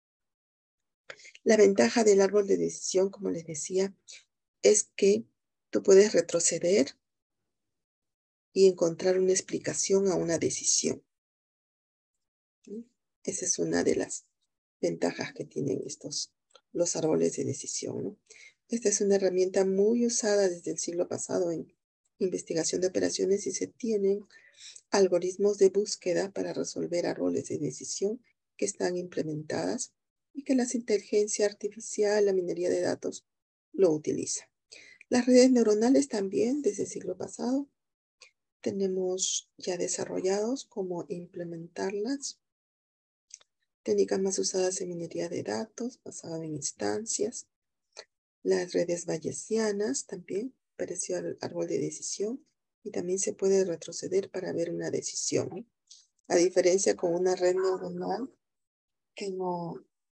A: La ventaja del árbol de decisión, como les decía, es que tú puedes retroceder y encontrar una explicación a una decisión. ¿Sí? Esa es una de las ventajas que tienen los árboles de decisión, ¿no? Esta es una herramienta muy usada desde el siglo pasado en investigación de operaciones y se tienen algoritmos de búsqueda para resolver árboles de decisión que están implementadas y que la inteligencia artificial, la minería de datos, lo utiliza. Las redes neuronales también, desde el siglo pasado, tenemos ya desarrollados cómo implementarlas. Técnicas más usadas en minería de datos, basada en instancias. Las redes bayesianas también, pareció al árbol de decisión, y también se puede retroceder para ver una decisión, ¿no? A diferencia con una red neuronal que no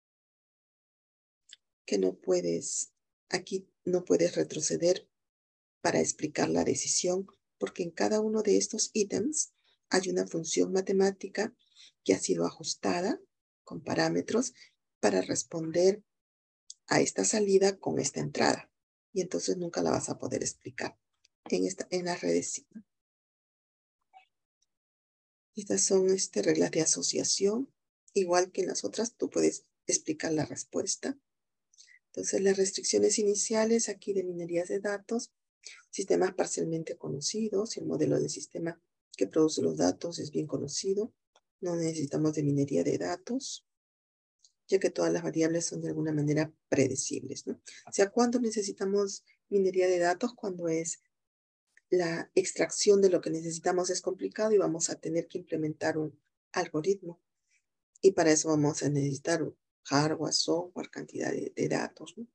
A: puedes, aquí no puedes retroceder para explicar la decisión, porque en cada uno de estos ítems hay una función matemática que ha sido ajustada con parámetros para responder a esta salida con esta entrada. Y entonces nunca la vas a poder explicar en las redes. Sí. Estas son reglas de asociación. Igual que en las otras, tú puedes explicar la respuesta. Entonces, las restricciones iniciales aquí de minerías de datos, sistemas parcialmente conocidos, el modelo del sistema que produce los datos es bien conocido. No necesitamos de minería de datos, ya que todas las variables son de alguna manera predecibles, ¿no? O sea, ¿cuándo necesitamos minería de datos? Cuando es la extracción de lo que necesitamos es complicado y vamos a tener que implementar un algoritmo. Y para eso vamos a necesitar un hardware, software, cantidad de datos, ¿no?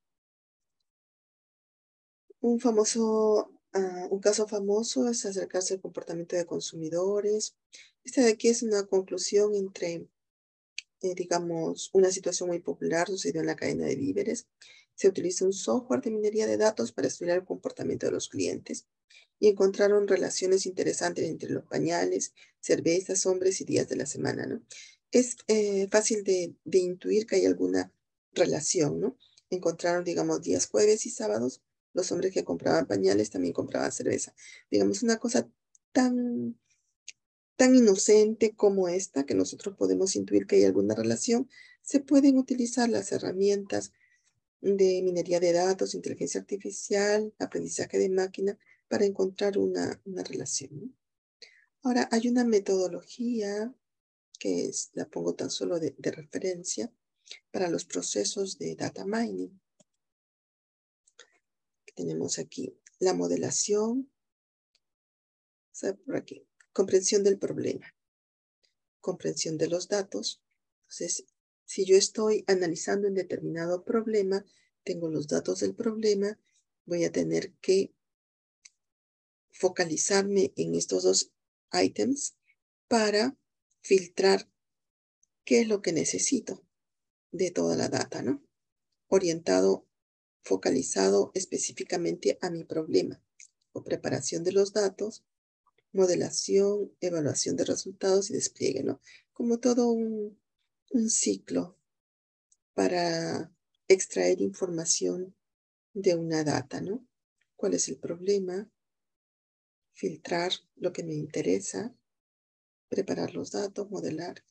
A: Un caso famoso es acercarse al comportamiento de consumidores. Esta de aquí es una conclusión entre, digamos, una situación muy popular sucedió en la cadena de víveres. Se utiliza un software de minería de datos para estudiar el comportamiento de los clientes y encontraron relaciones interesantes entre los pañales, cervezas, hombres y días de la semana, ¿no? Es fácil de intuir que hay alguna relación, ¿no? Encontraron, digamos, días jueves y sábados, los hombres que compraban pañales también compraban cerveza. Digamos, una cosa tan, tan inocente como esta, que nosotros podemos intuir que hay alguna relación, se pueden utilizar las herramientas de minería de datos, inteligencia artificial, aprendizaje de máquina, para encontrar una relación, ¿no? Ahora, hay una metodología que la pongo tan solo de referencia para los procesos de data mining. Tenemos aquí la modelación, o sea, por aquí, comprensión del problema, comprensión de los datos. Entonces, si yo estoy analizando un determinado problema, tengo los datos del problema, voy a tener que focalizarme en estos dos ítems para filtrar qué es lo que necesito de toda la data, ¿no? Orientado, focalizado específicamente a mi problema, o preparación de los datos, modelación, evaluación de resultados y despliegue, ¿no? Como todo un ciclo para extraer información de una data, ¿no? ¿Cuál es el problema? Filtrar lo que me interesa, preparar los datos, modelar.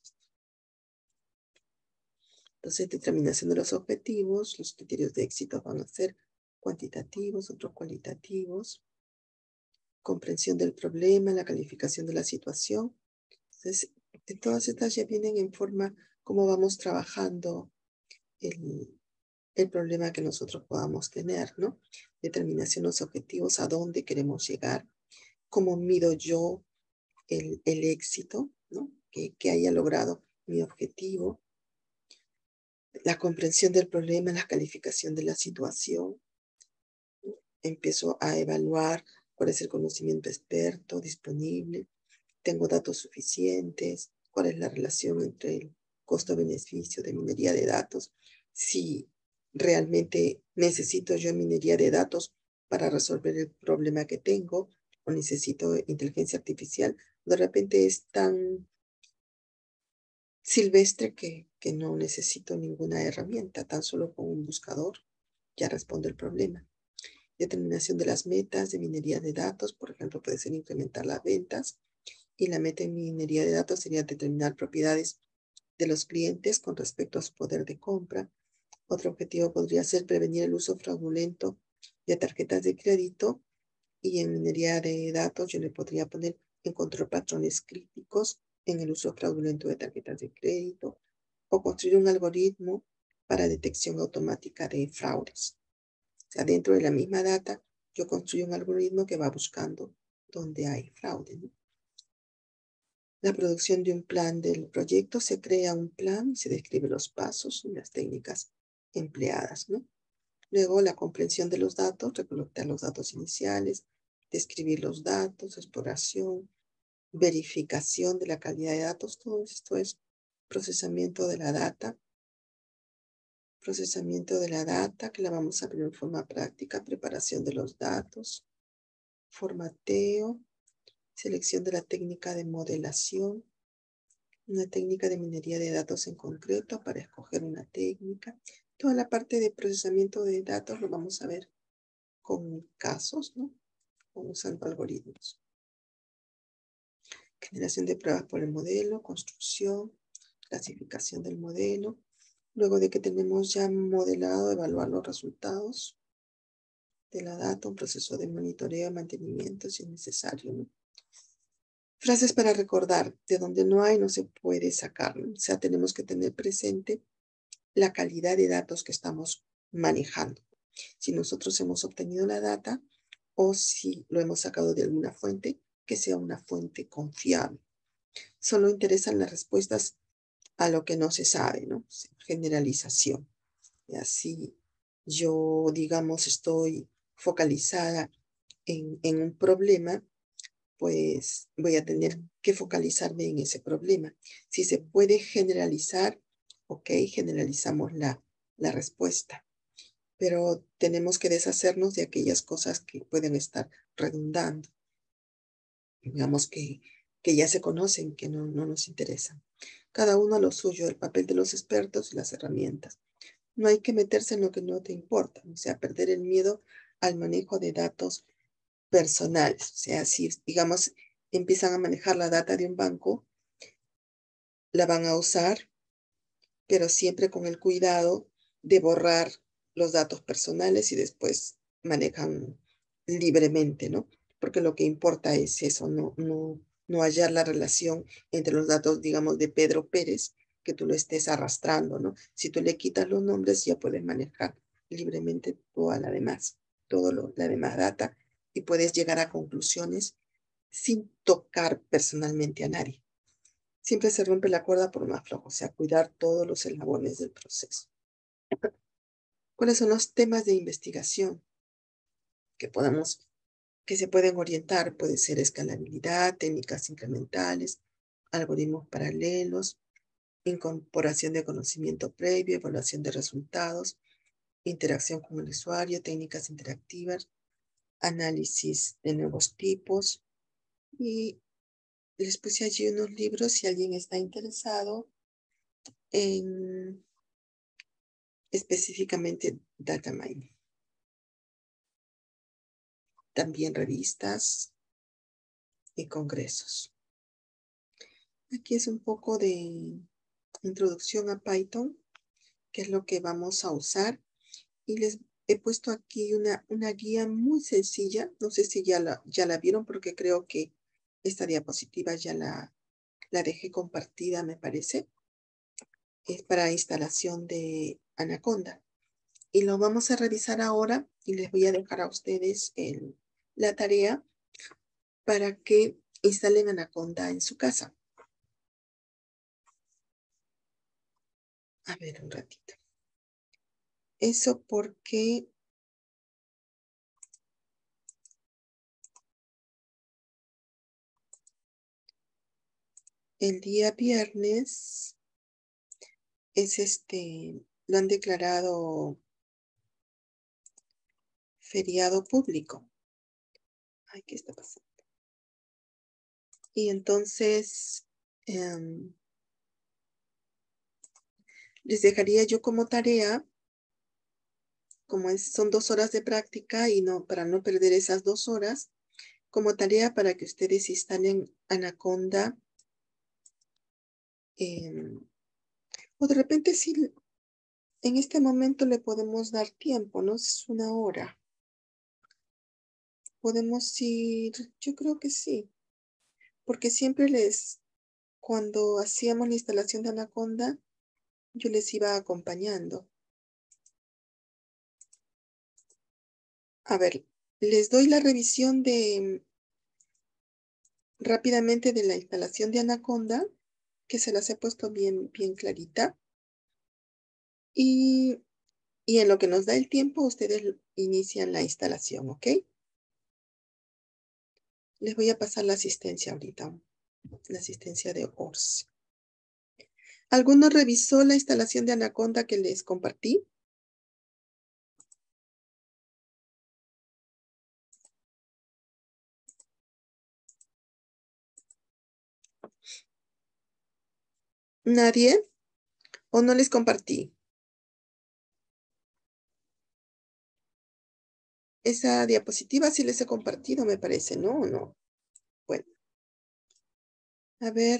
A: Entonces, determinación de los objetivos, los criterios de éxito van a ser cuantitativos, otros cualitativos, comprensión del problema, la calificación de la situación. Entonces, todas estas ya vienen en forma cómo vamos trabajando el problema que nosotros podamos tener, ¿no? Determinación de los objetivos, a dónde queremos llegar, cómo mido yo el éxito, ¿no? Que haya logrado mi objetivo, la comprensión del problema, la calificación de la situación, empiezo a evaluar cuál es el conocimiento experto disponible, tengo datos suficientes, cuál es la relación entre el costo-beneficio de minería de datos, si realmente necesito yo minería de datos para resolver el problema que tengo o necesito inteligencia artificial. De repente es tan silvestre que no necesito ninguna herramienta, tan solo con un buscador ya respondo el problema. Determinación de las metas de minería de datos, por ejemplo, puede ser incrementar las ventas, y la meta en minería de datos sería determinar propiedades de los clientes con respecto a su poder de compra. Otro objetivo podría ser prevenir el uso fraudulento de tarjetas de crédito, y en minería de datos yo le podría poner encontrar patrones críticos en el uso fraudulento de tarjetas de crédito o construir un algoritmo para detección automática de fraudes. O sea, dentro de la misma data, yo construyo un algoritmo que va buscando dónde hay fraude, ¿no? La producción de un plan del proyecto, se crea un plan, se describe los pasos y las técnicas empleadas, ¿no? Luego, la comprensión de los datos, recolectar los datos iniciales, describir los datos, exploración, verificación de la calidad de datos. Todo esto es procesamiento de la data. Procesamiento de la data, que la vamos a ver en forma práctica, preparación de los datos, formateo, selección de la técnica de modelación, una técnica de minería de datos en concreto para escoger una técnica. Toda la parte de procesamiento de datos lo vamos a ver con casos, ¿no? O usando algoritmos. Generación de pruebas por el modelo, construcción, clasificación del modelo. Luego de que tenemos ya modelado, evaluar los resultados de la data, un proceso de monitoreo, mantenimiento si es necesario, ¿no? Frases para recordar: de donde no hay no se puede sacar, ¿no? O sea, tenemos que tener presente la calidad de datos que estamos manejando. Si nosotros hemos obtenido la data o si lo hemos sacado de alguna fuente, que sea una fuente confiable. Solo interesan las respuestas a lo que no se sabe, ¿no? Generalización. Y así yo, digamos, estoy focalizada en un problema, pues voy a tener que focalizarme en ese problema. Si se puede generalizar, ok, generalizamos la respuesta, pero tenemos que deshacernos de aquellas cosas que pueden estar redundando, digamos que ya se conocen, que no nos interesan. Cada uno a lo suyo, el papel de los expertos y las herramientas. No hay que meterse en lo que no te importa, o sea, perder el miedo al manejo de datos personales. O sea, si, digamos, empiezan a manejar la data de un banco, la van a usar, pero siempre con el cuidado de borrar los datos personales y después manejan libremente, ¿no? Porque lo que importa es eso, no hallar la relación entre los datos, digamos, de Pedro Pérez, que tú lo estés arrastrando, ¿no? Si tú le quitas los nombres, ya puedes manejar libremente toda la demás, la demás data, y puedes llegar a conclusiones sin tocar personalmente a nadie. Siempre se rompe la cuerda por más flojo, o sea, cuidar todos los eslabones del proceso. ¿Cuáles son los temas de investigación que se pueden orientar? Puede ser escalabilidad, técnicas incrementales, algoritmos paralelos, incorporación de conocimiento previo, evaluación de resultados, interacción con el usuario, técnicas interactivas, análisis de nuevos tipos. Y les puse allí unos libros si alguien está interesado en específicamente data mining. También revistas y congresos. Aquí es un poco de introducción a Python, que es lo que vamos a usar. Y les he puesto aquí una guía muy sencilla. No sé si ya la vieron, porque creo que esta diapositiva ya la dejé compartida, me parece. Es para instalación de Anaconda. Y lo vamos a revisar ahora y les voy a dejar a ustedes la tarea para que instalen Anaconda en su casa. A ver, un ratito. Eso porque el día viernes es lo han declarado feriado público. Ay, ¿qué está pasando? Y entonces les dejaría yo como tarea, como son 2 horas de práctica y para no perder esas 2 horas, como tarea para que ustedes instalen Anaconda. O de repente sí, en este momento le podemos dar tiempo, ¿no? Es 1 hora. Podemos ir, yo creo que sí, porque siempre cuando hacíamos la instalación de Anaconda, yo les iba acompañando. A ver, les doy la revisión rápidamente de la instalación de Anaconda, que se las he puesto bien, bien clarita. Y en lo que nos da el tiempo, ustedes inician la instalación, ¿ok? Les voy a pasar la asistencia ahorita, la asistencia de ORS. ¿Alguno revisó la instalación de Anaconda que les compartí? ¿Nadie? ¿O no les compartí? Esa diapositiva sí les he compartido, me parece, ¿no? ¿O no? Bueno. A ver.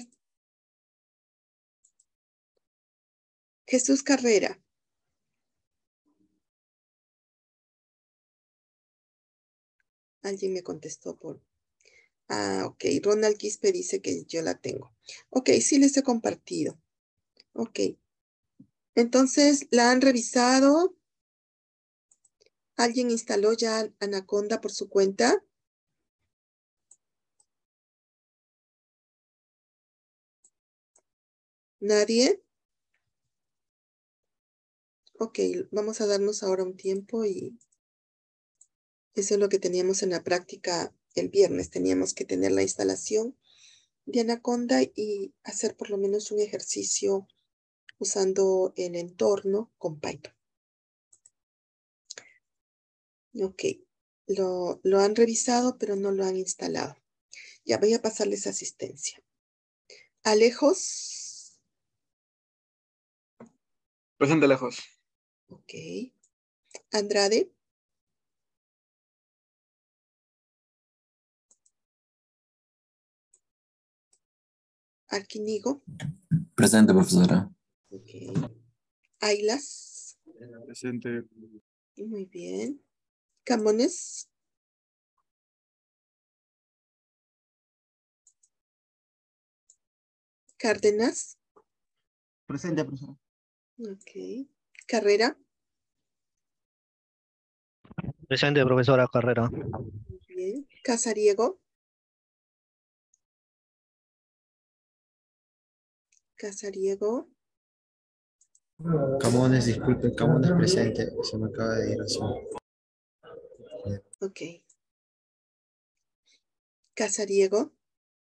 A: Jesús Carrera. Alguien me contestó por... Ah, ok. Ronald Quispe dice que yo la tengo. Ok, sí les he compartido. Ok. Entonces, ¿la han revisado? ¿Alguien instaló ya Anaconda por su cuenta? ¿Nadie? Ok, vamos a darnos ahora un tiempo y eso es lo que teníamos en la práctica el viernes. Teníamos que tener la instalación de Anaconda y hacer por lo menos un ejercicio usando el entorno con Python. Ok, lo han revisado, pero no lo han instalado. Ya voy a pasarles asistencia. Alejos.
C: Presente, Lejos.
A: Ok. Andrade. Arquinigo.
D: Presente, profesora.
A: Ok. Ailas.
C: Presente.
A: Muy bien. Camones. Cárdenas.
B: Presente, profesora.
A: Ok. Carrera.
E: Presente, profesora Carrera.
A: Muy bien. Casariego. Casariego.
B: Camones, disculpe, Camones presente. Se me acaba de ir así.
A: Ok. Casariego.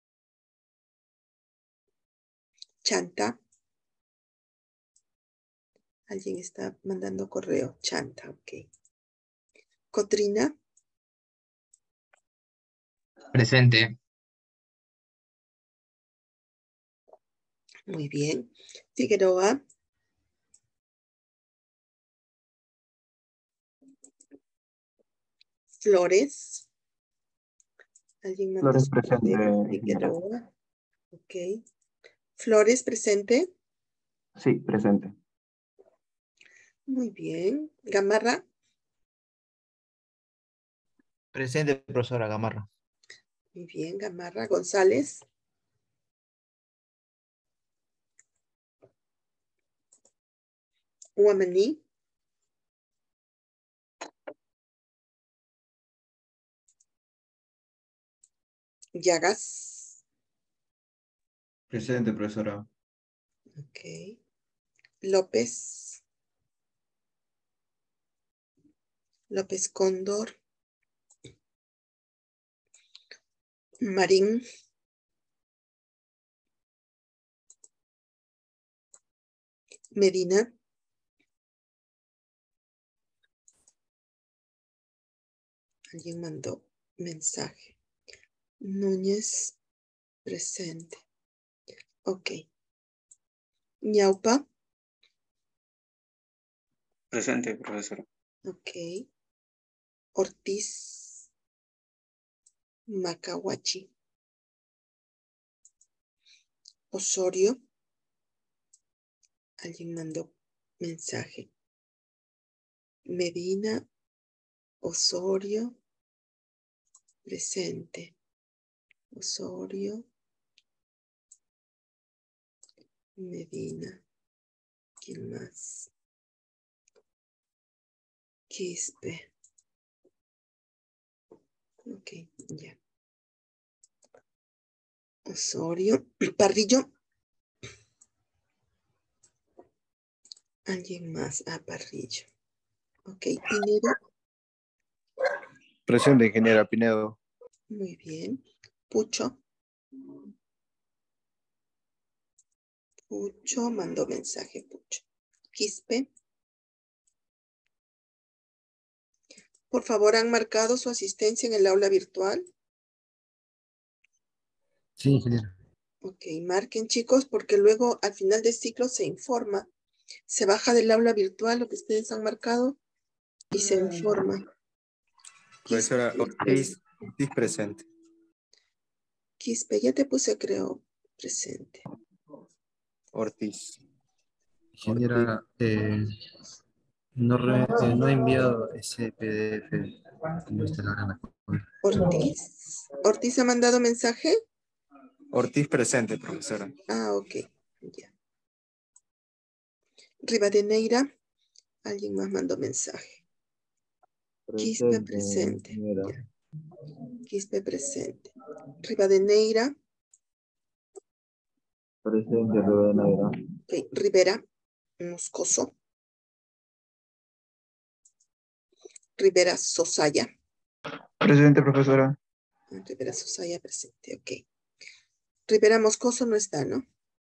A: Chanta. Alguien está mandando correo. Chanta, ok. Cotrina.
F: Presente.
A: Muy bien. Figueroa. Flores. Alguien mandó
C: Flores
A: su
C: presente,
A: correo.
C: ingeniera.
A: Figueroa. Ok. Flores presente.
C: Sí, presente.
A: Muy bien. Gamarra.
G: Presente, profesora Gamarra.
A: Muy bien. Gamarra. González. Uamaní. Llagas.
G: Presente, profesora.
A: Ok. López. López Cóndor. Marín. Medina. Alguien mandó mensaje. Núñez, presente. Ok. Ñaupa.
F: Presente, profesora.
A: Ok. Ortiz. Macahuachi. Osorio. Alguien mandó mensaje. Medina. Osorio. Presente. Osorio. Medina. ¿Quién más? Quispe. Ok, ya. Osorio. Parrillo. Alguien más. Ah, Parrillo. Ok, Pinedo.
B: Presente, ingeniera Pinedo.
A: Muy bien. Pucho. Pucho mandó mensaje, Pucho. Quispe. Por favor, ¿han marcado su asistencia en el aula virtual?
B: Sí, ingeniera.
A: Ok, marquen, chicos, porque luego al final del ciclo se informa. Se baja del aula virtual lo que ustedes han marcado y se informa.
B: Profesora Ortiz presente.
A: Quispe, ya te puse, creo, presente.
B: Ortiz. Ingeniera, no he enviado ese PDF. No está la gana.
A: Ortiz. ¿Ortiz ha mandado mensaje?
B: Ortiz presente, profesora.
A: Ah, ok. Ya. Rivadeneira. Alguien más mandó mensaje. Quispe presente. Ya. Quispe presente. Rivadeneira.
C: Presente, Rivadeneira.
A: Ok. Rivera. Moscoso. Rivera Sosaya.
G: Presente, profesora.
A: Rivera Sosaya presente. Ok. Rivera Moscoso no está, ¿no?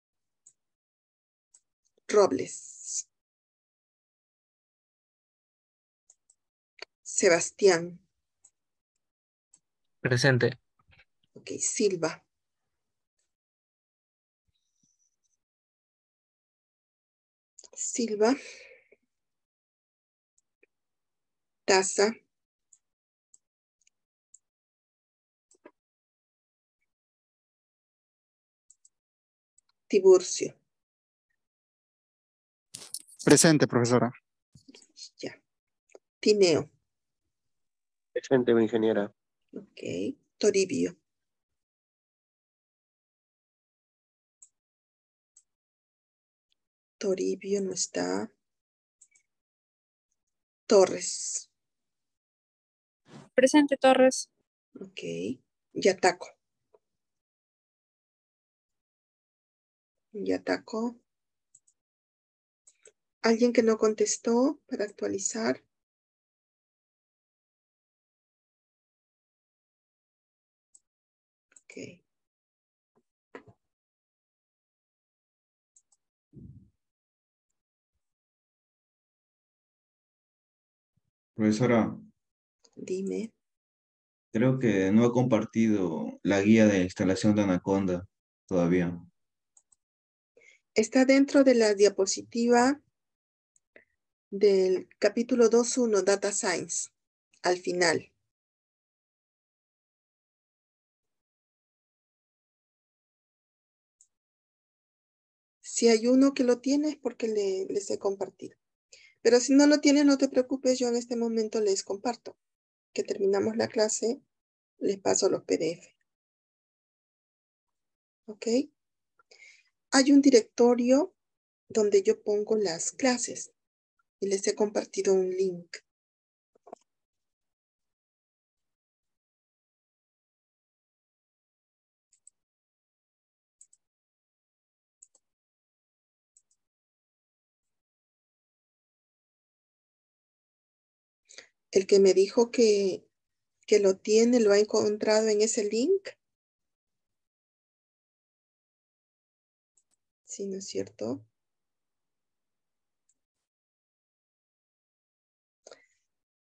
A: Robles. Sebastián.
E: Presente.
A: Ok. Silva. Silva. Taza. Tiburcio.
B: Presente, profesora.
A: Ya. Tineo.
C: Presente, ingeniera.
A: Ok. Toribio. Toribio no está. Torres.
H: Presente, Torres.
A: Ok. Yataco. Yataco. ¿Alguien que no contestó para actualizar? Ok.
F: Profesora,
A: Dime.
F: creo que no ha compartido la guía de instalación de Anaconda todavía.
A: Está dentro de la diapositiva del capítulo 2.1, Data Science, al final. Si hay uno que lo tiene es porque les he compartido. Pero si no lo tienes, no te preocupes, yo en este momento les comparto. Que terminamos la clase, les paso los PDF. ¿Ok? Hay un directorio donde yo pongo las clases y les he compartido un link. El que me dijo que lo tiene, lo ha encontrado en ese link. Sí, ¿no es cierto?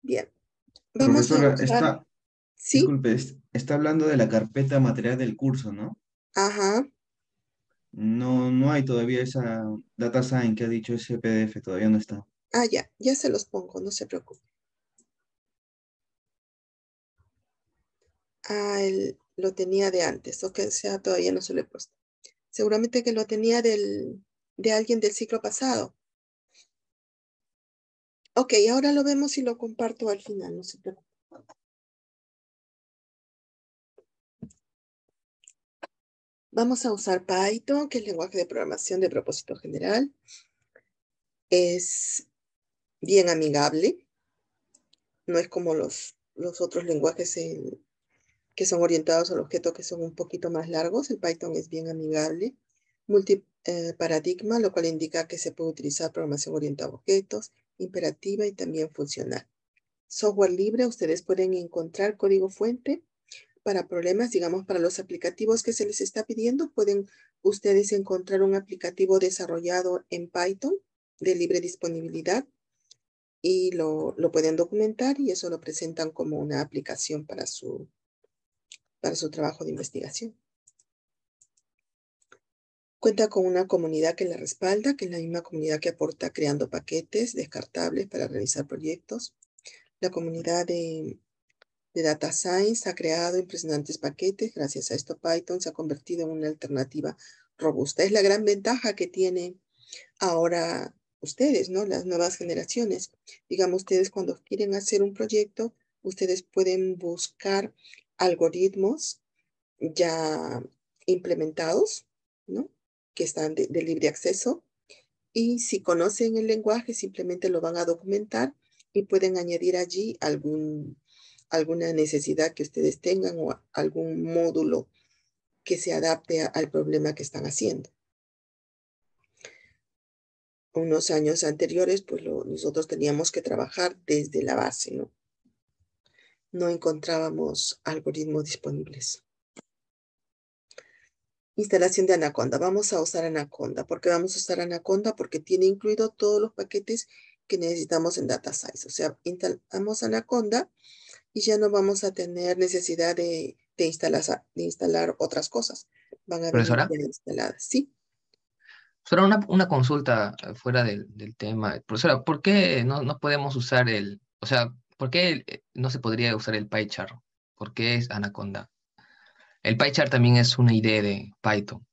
A: Bien. Vamos a
F: Profesora,
A: usar, ¿sí?
F: disculpe, está hablando de la carpeta material del curso, ¿no?
A: Ajá.
F: No hay todavía esa data sign que ha dicho ese PDF, todavía no está.
A: Ah, ya se los pongo, no se preocupe. Ah, lo tenía de antes, o que sea, todavía no se lo he puesto. Seguramente que lo tenía de alguien del ciclo pasado. Ok, ahora lo vemos y lo comparto al final, no se preocupe. Vamos a usar Python, que es el lenguaje de programación de propósito general. Es bien amigable. No es como los otros lenguajes que son orientados al objeto, que son un poquito más largos. El Python es bien amigable. Multiparadigma, lo cual indica que se puede utilizar programación orientada a objetos, imperativa y también funcional. Software libre, ustedes pueden encontrar código fuente para problemas, digamos, para los aplicativos que se les está pidiendo. Pueden ustedes encontrar un aplicativo desarrollado en Python de libre disponibilidad y lo pueden documentar y eso lo presentan como una aplicación para su trabajo de investigación. Cuenta con una comunidad que la respalda, que es la misma comunidad que aporta creando paquetes descartables para realizar proyectos. La comunidad de Data Science ha creado impresionantes paquetes. Gracias a esto, Python se ha convertido en una alternativa robusta. Es la gran ventaja que tiene ahora ustedes, ¿no? Las nuevas generaciones. Digamos, ustedes cuando quieren hacer un proyecto, ustedes pueden buscar algoritmos ya implementados, ¿no? Que están de libre acceso. Y si conocen el lenguaje, simplemente lo van a documentar y pueden añadir allí alguna necesidad que ustedes tengan o algún módulo que se adapte al problema que están haciendo. Unos años anteriores, pues nosotros teníamos que trabajar desde la base, ¿no? No encontrábamos algoritmos disponibles. Instalación de Anaconda. Vamos a usar Anaconda. ¿Por qué vamos a usar Anaconda? Porque tiene incluido todos los paquetes que necesitamos en Data Science. O sea, instalamos Anaconda y ya no vamos a tener necesidad de instalar otras cosas. Van a venir
H: Profesora,
A: ya instaladas. Sí.
H: solo una consulta fuera del tema. Profesora, ¿por qué no podemos usar o sea, por qué no se podría usar el PyChart? ¿Por qué es Anaconda? El PyChart también es una idea de Python.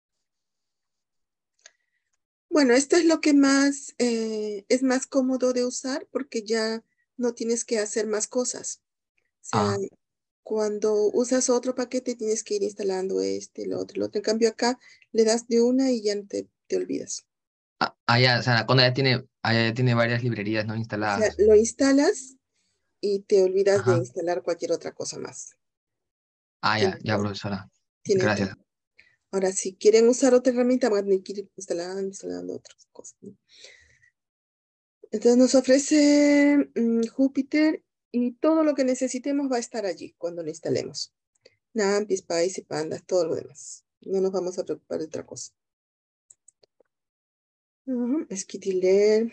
A: Bueno, esto es lo que más es más cómodo de usar porque ya no tienes que hacer más cosas. O sea,
H: Ah,
A: cuando usas otro paquete tienes que ir instalando el otro. En cambio acá le das de una y ya no te olvidas.
H: ya, o sea, Anaconda ya tiene varias librerías no
A: O sea,
H: instaladas.
A: lo instalas y te olvidas de
H: Ajá.
A: instalar cualquier otra cosa más.
H: Ya,
A: Tiene
H: ya,
A: todo.
H: profesora.
A: Tiene todo.
H: Gracias.
A: Ahora, si quieren usar otra herramienta, van a tener que ir instalando otras cosas, ¿no? Entonces nos ofrece Júpiter y todo lo que necesitemos va a estar allí cuando lo instalemos. NumPy, Spice, Pandas, todo lo demás. No nos vamos a preocupar de otra cosa. Skittileer.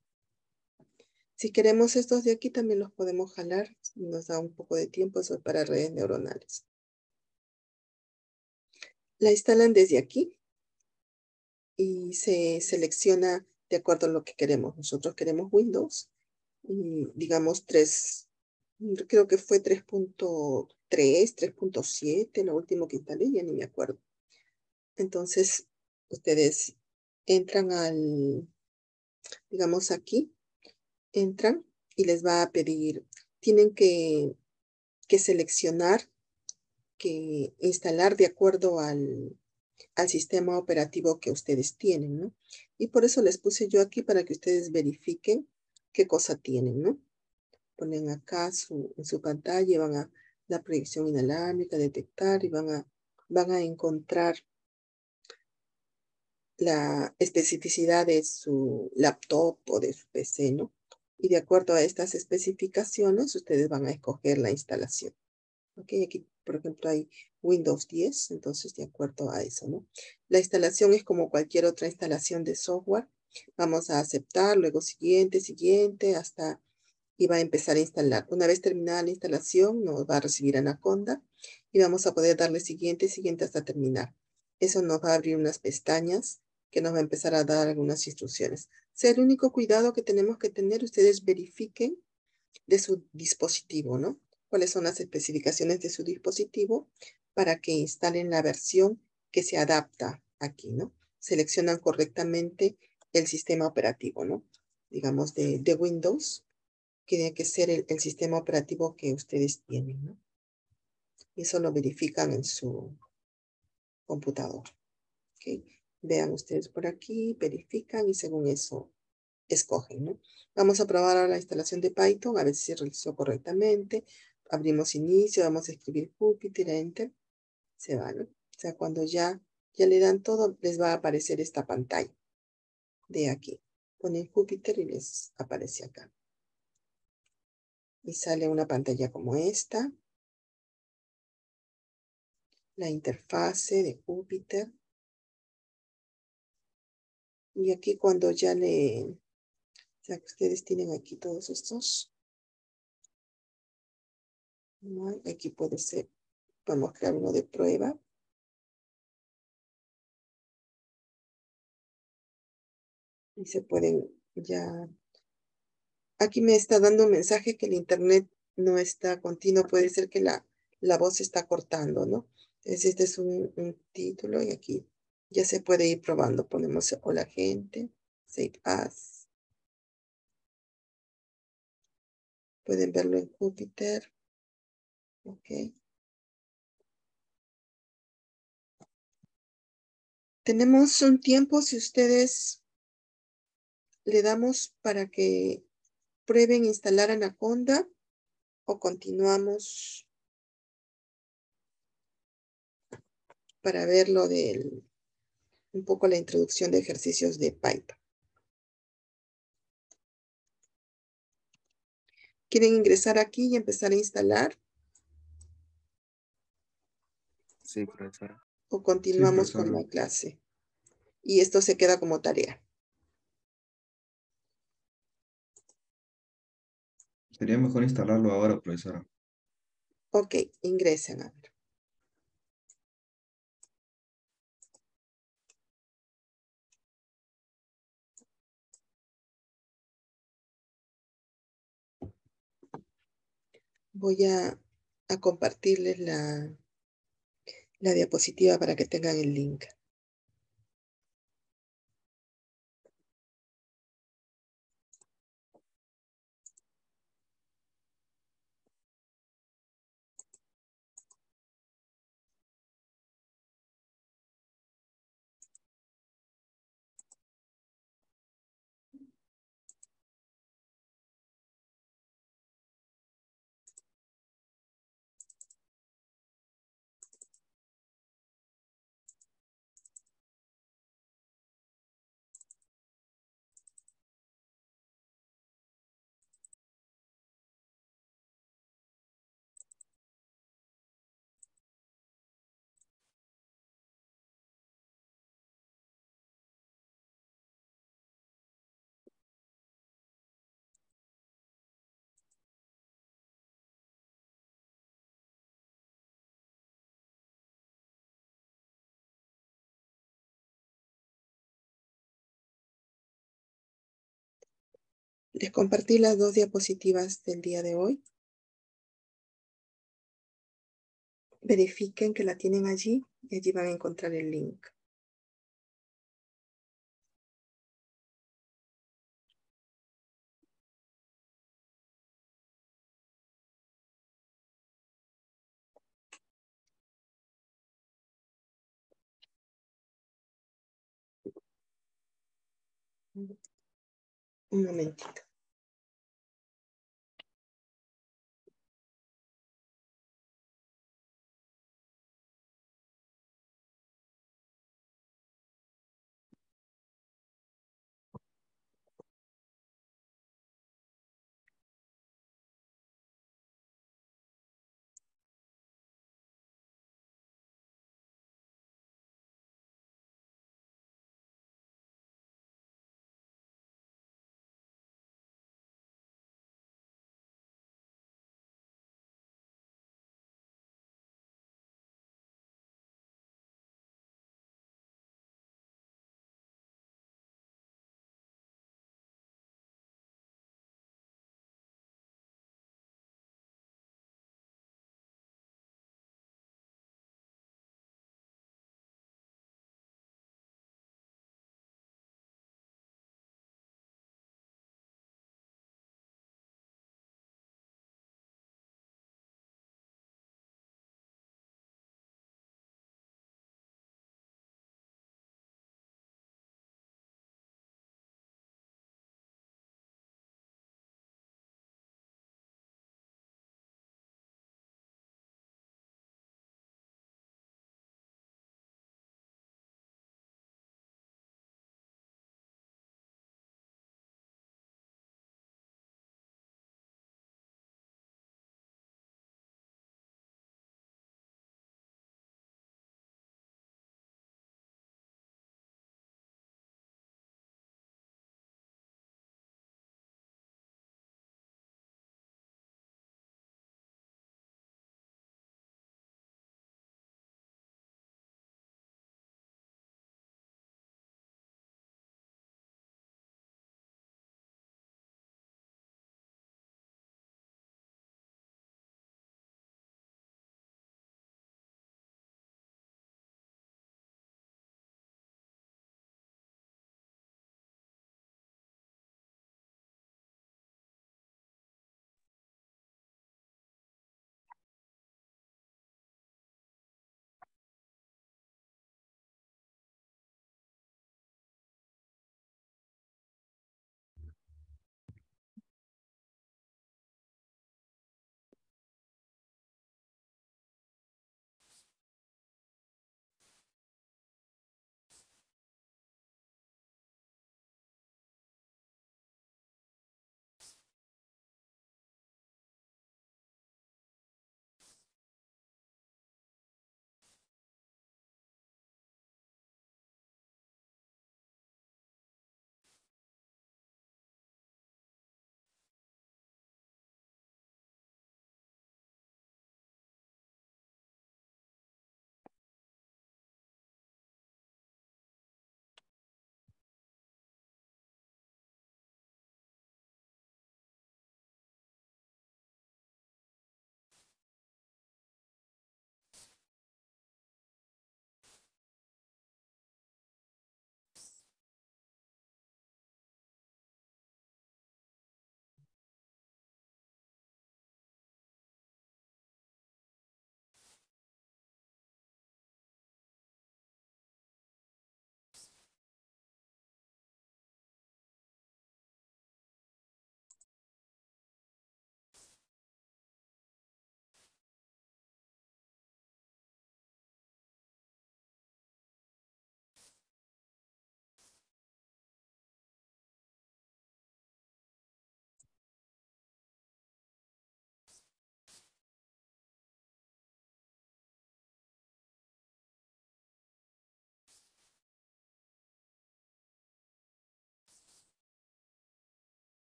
A: Si queremos estos de aquí, también los podemos jalar. Nos da un poco de tiempo, eso es para redes neuronales. La instalan desde aquí y se selecciona de acuerdo a lo que queremos. Nosotros queremos Windows y digamos creo que fue 3.3, 3.7, lo último que instalé, ya ni me acuerdo. Entonces, ustedes entran digamos aquí, entran y les va a pedir, tienen que seleccionar, que instalar de acuerdo al sistema operativo que ustedes tienen, ¿no? Y por eso les puse yo aquí para que ustedes verifiquen qué cosa tienen, ¿no? Ponen acá en su pantalla y van a la proyección inalámbrica, detectar y van a encontrar la especificidad de su laptop o de su PC, ¿no? Y de acuerdo a estas especificaciones, ustedes van a escoger la instalación. Ok, aquí, por ejemplo, hay Windows 10, entonces de acuerdo a eso, ¿no? La instalación es como cualquier otra instalación de software. Vamos a aceptar, luego siguiente, hasta y va a empezar a instalar. Una vez terminada la instalación, nos va a recibir Anaconda y vamos a poder darle siguiente, siguiente hasta terminar. Eso nos va a abrir unas pestañas que nos va a empezar a dar algunas instrucciones. O sea, el único cuidado que tenemos que tener, ustedes verifiquen de su dispositivo, ¿no? Cuáles son las especificaciones de su dispositivo para que instalen la versión que se adapta aquí, ¿no? Seleccionan correctamente el sistema operativo, ¿no? Digamos de Windows, que tiene que ser el sistema operativo que ustedes tienen, ¿no? Y eso lo verifican en su computador, ¿ok? Vean ustedes por aquí, verifican y según eso escogen, ¿no? Vamos a probar ahora la instalación de Python, a ver si se realizó correctamente. Abrimos inicio, vamos a escribir Jupyter, Enter, se va, ¿no? O sea, cuando ya le dan todo, les va a aparecer esta pantalla de aquí. Ponen Jupyter y les aparece acá. Y sale una pantalla como esta. La interfase de Jupyter. Y aquí cuando ya o sea, que ustedes tienen aquí todos estos. ¿No? Aquí puede ser, podemos crear uno de prueba. Y se pueden ya. Aquí me está dando un mensaje que el internet no está continuo. Puede ser que la voz se está cortando, ¿no? Entonces este es un título y aquí ya se puede ir probando. Ponemos hola gente, save as. Pueden verlo en Jupyter. Ok. Tenemos un tiempo si ustedes le damos para que prueben instalar Anaconda o continuamos para ver lo del un poco la introducción de ejercicios de Python. ¿Quieren ingresar aquí y empezar a instalar?
B: Sí, profesora.
A: ¿O
F: Sí,
A: continuamos con
F: profesora.
A: la clase? Y esto se queda como tarea.
F: Sería mejor instalarlo ahora, profesora.
A: Ok, ingresen a ver. Voy a compartirles la diapositiva para que tengan el link. Les compartí las dos diapositivas del día de hoy. Verifiquen que la tienen allí y allí van a encontrar el link. Un momentito.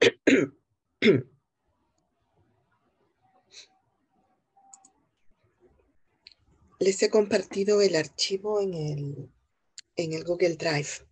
A: Les he compartido el archivo en el Google Drive.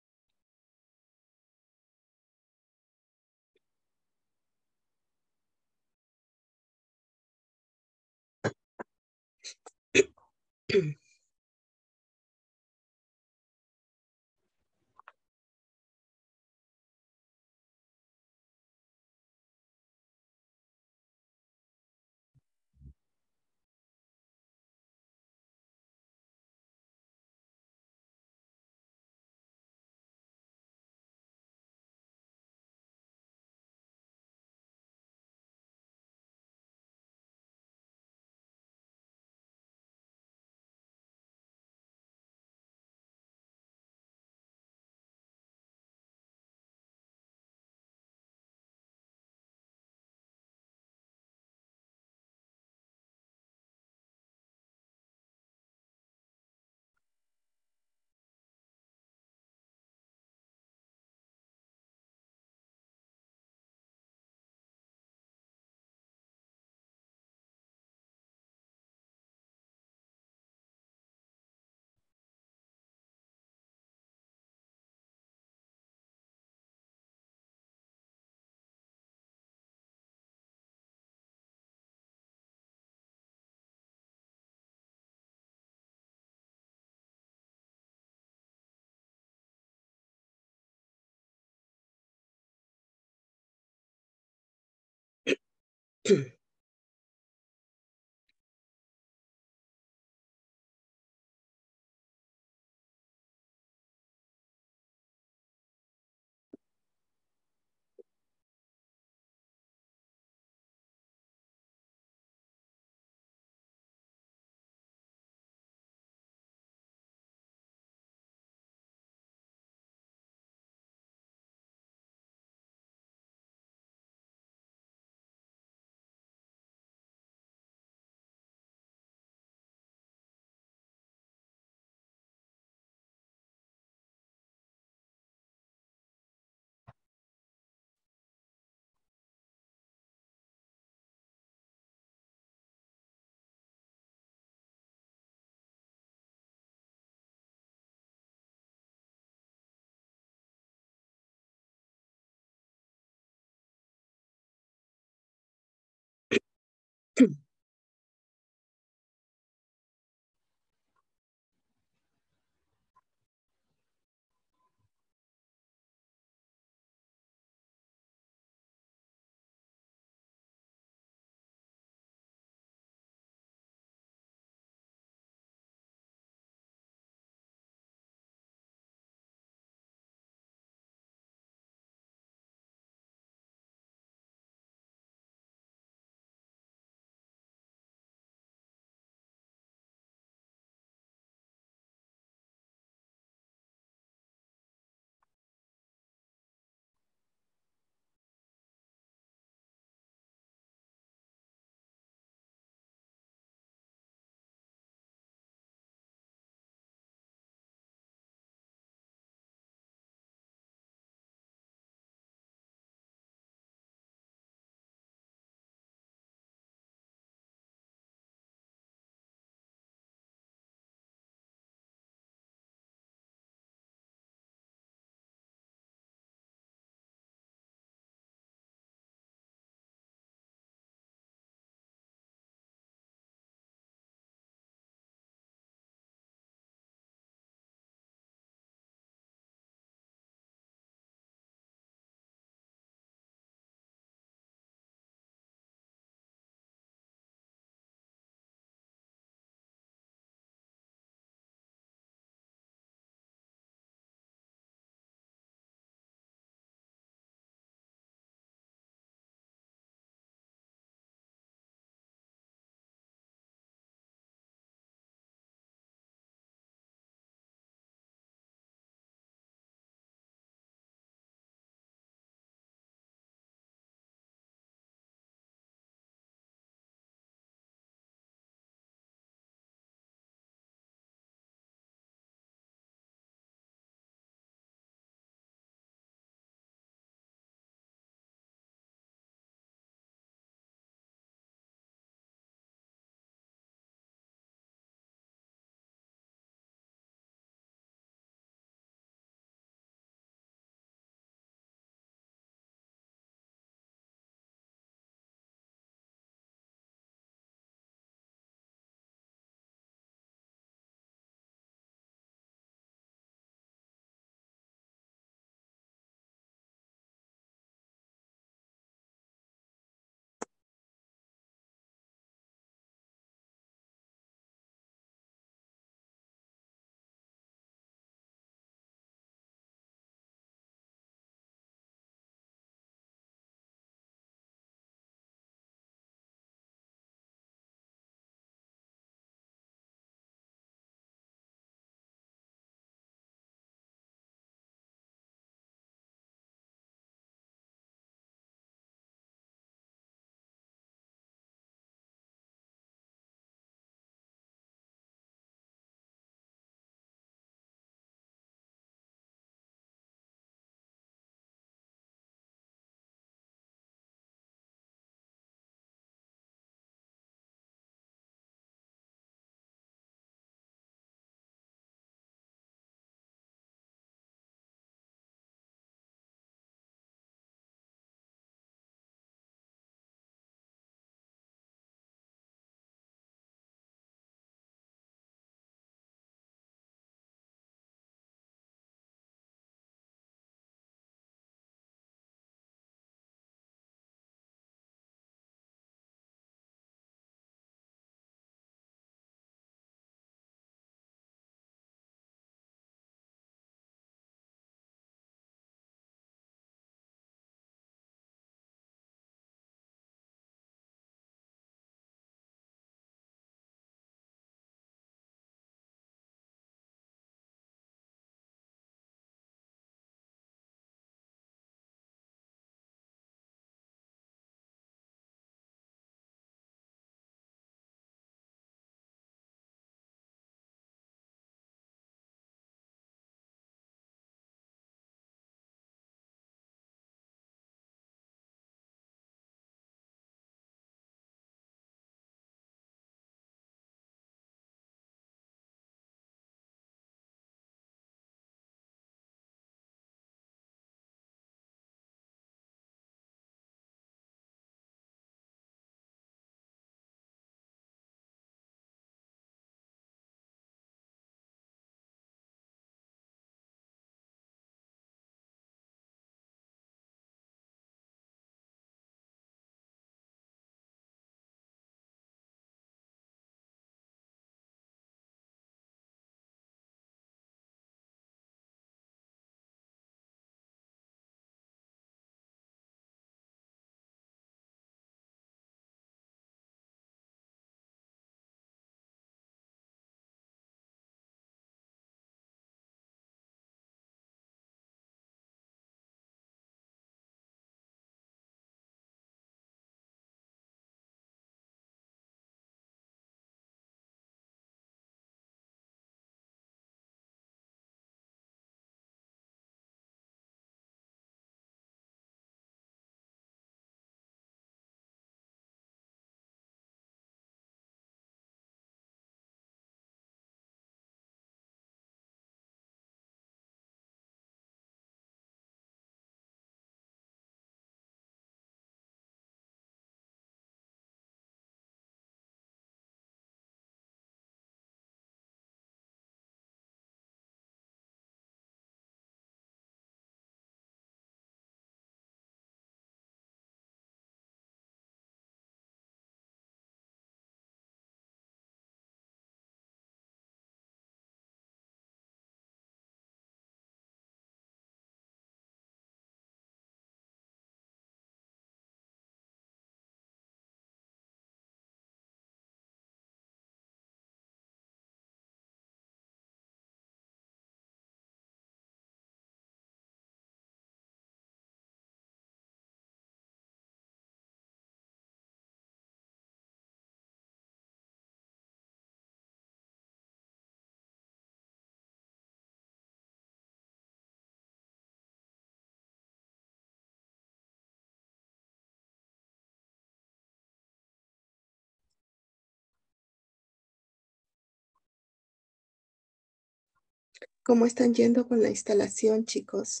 A: ¿Cómo están yendo con la instalación, chicos?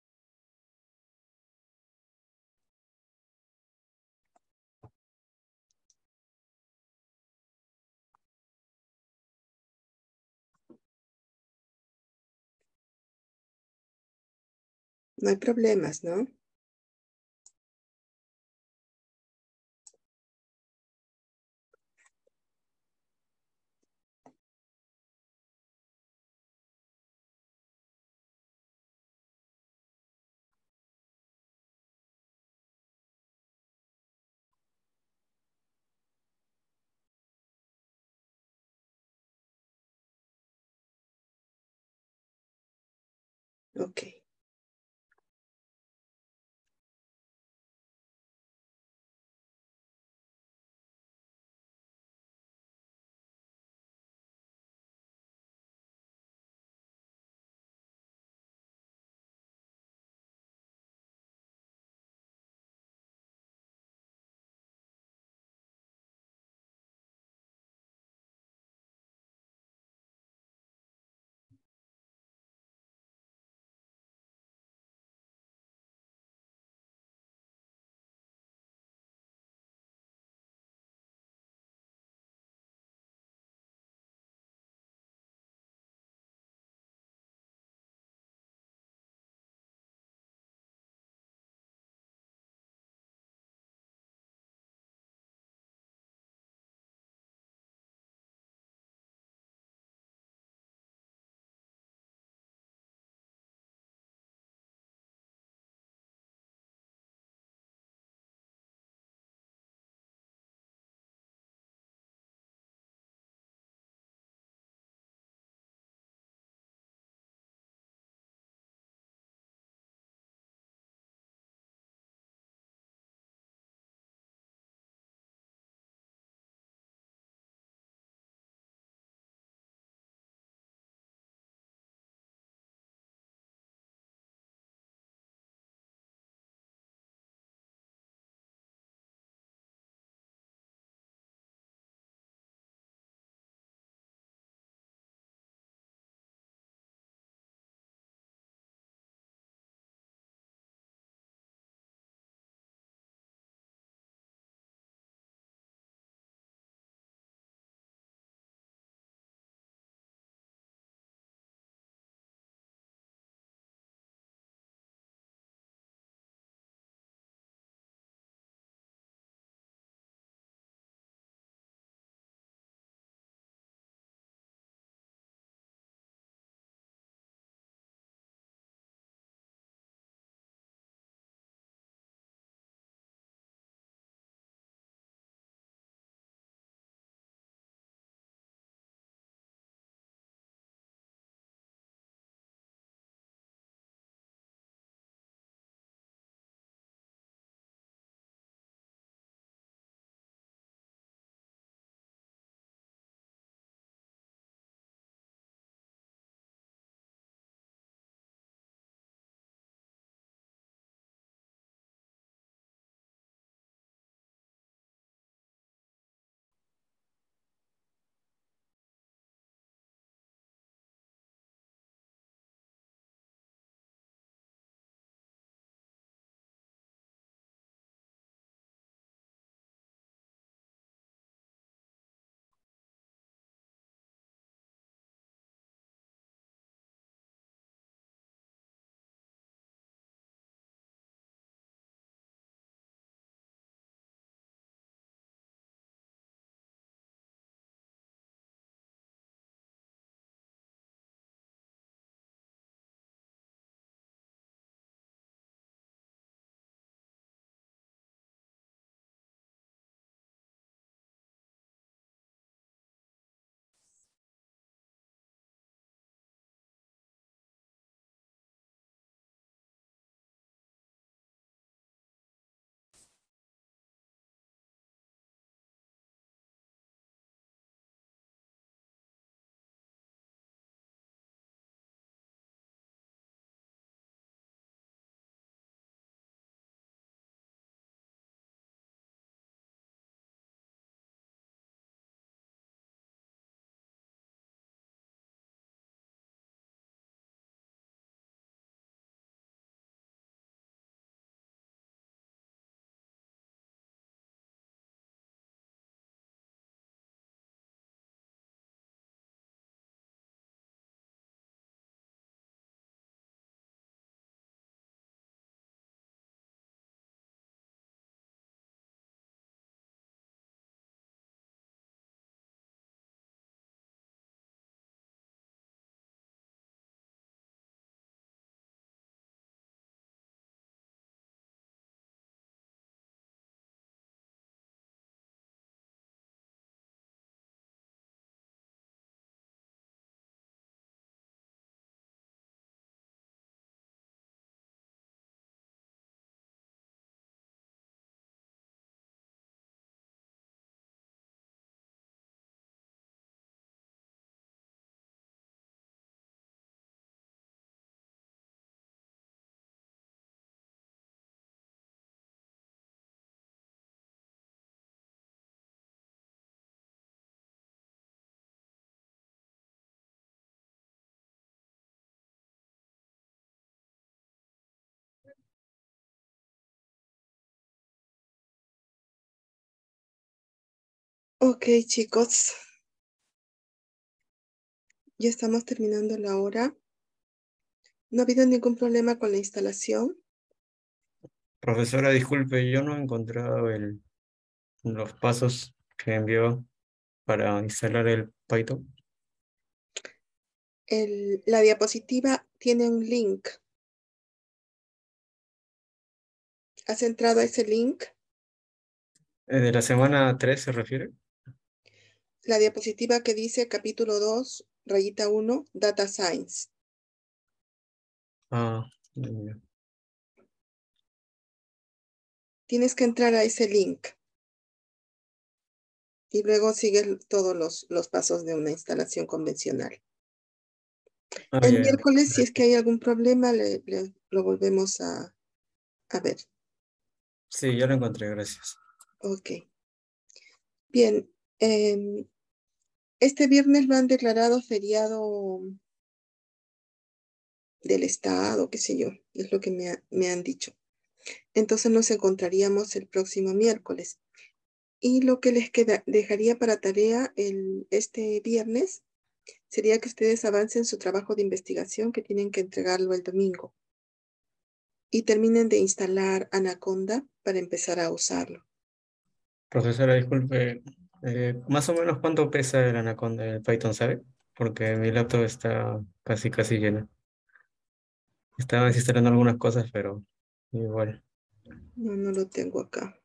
A: No hay problemas, ¿no? Ok. Ok, chicos. Ya estamos terminando la hora. ¿No ha habido ningún problema con la instalación?
B: Profesora, disculpe, yo no he encontrado los pasos que envió para instalar el Python.
A: La diapositiva tiene un link. ¿Has entrado a ese link?
B: ¿De la semana 3 se refiere?
A: La diapositiva que dice capítulo 2, rayita 1, Data Science.
B: Ah, ya.
A: Tienes que entrar a ese link. Y luego sigues todos los pasos de una instalación convencional.
B: Ah,
A: El
B: ya, ya.
A: miércoles, si es que hay algún problema, lo volvemos a ver.
B: Sí, ya lo encontré, gracias.
A: Ok. Bien. Este viernes lo han declarado feriado del Estado, qué sé yo, es lo que me han dicho. Entonces nos encontraríamos el próximo miércoles. Y lo que les dejaría para tarea este viernes sería que ustedes avancen su trabajo de investigación que tienen que entregarlo el domingo y terminen de instalar Anaconda para empezar a usarlo.
B: Profesora, disculpe, más o menos cuánto pesa el Anaconda del Python, ¿sabe? Porque mi laptop está casi llena. Estaba desinstalando algunas cosas, pero igual.
A: No lo tengo acá.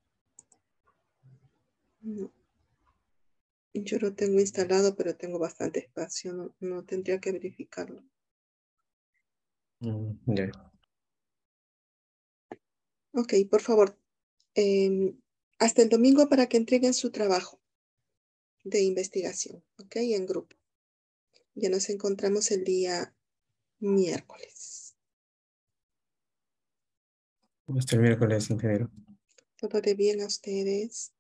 A: No. Yo lo tengo instalado, pero tengo bastante espacio. No tendría que verificarlo.
B: Ya.
A: Ok, por favor, hasta el domingo para que entreguen su trabajo de investigación, ok, en grupo. Ya nos encontramos el día miércoles.
B: Hasta el miércoles, ingeniero.
A: Todo de bien a ustedes.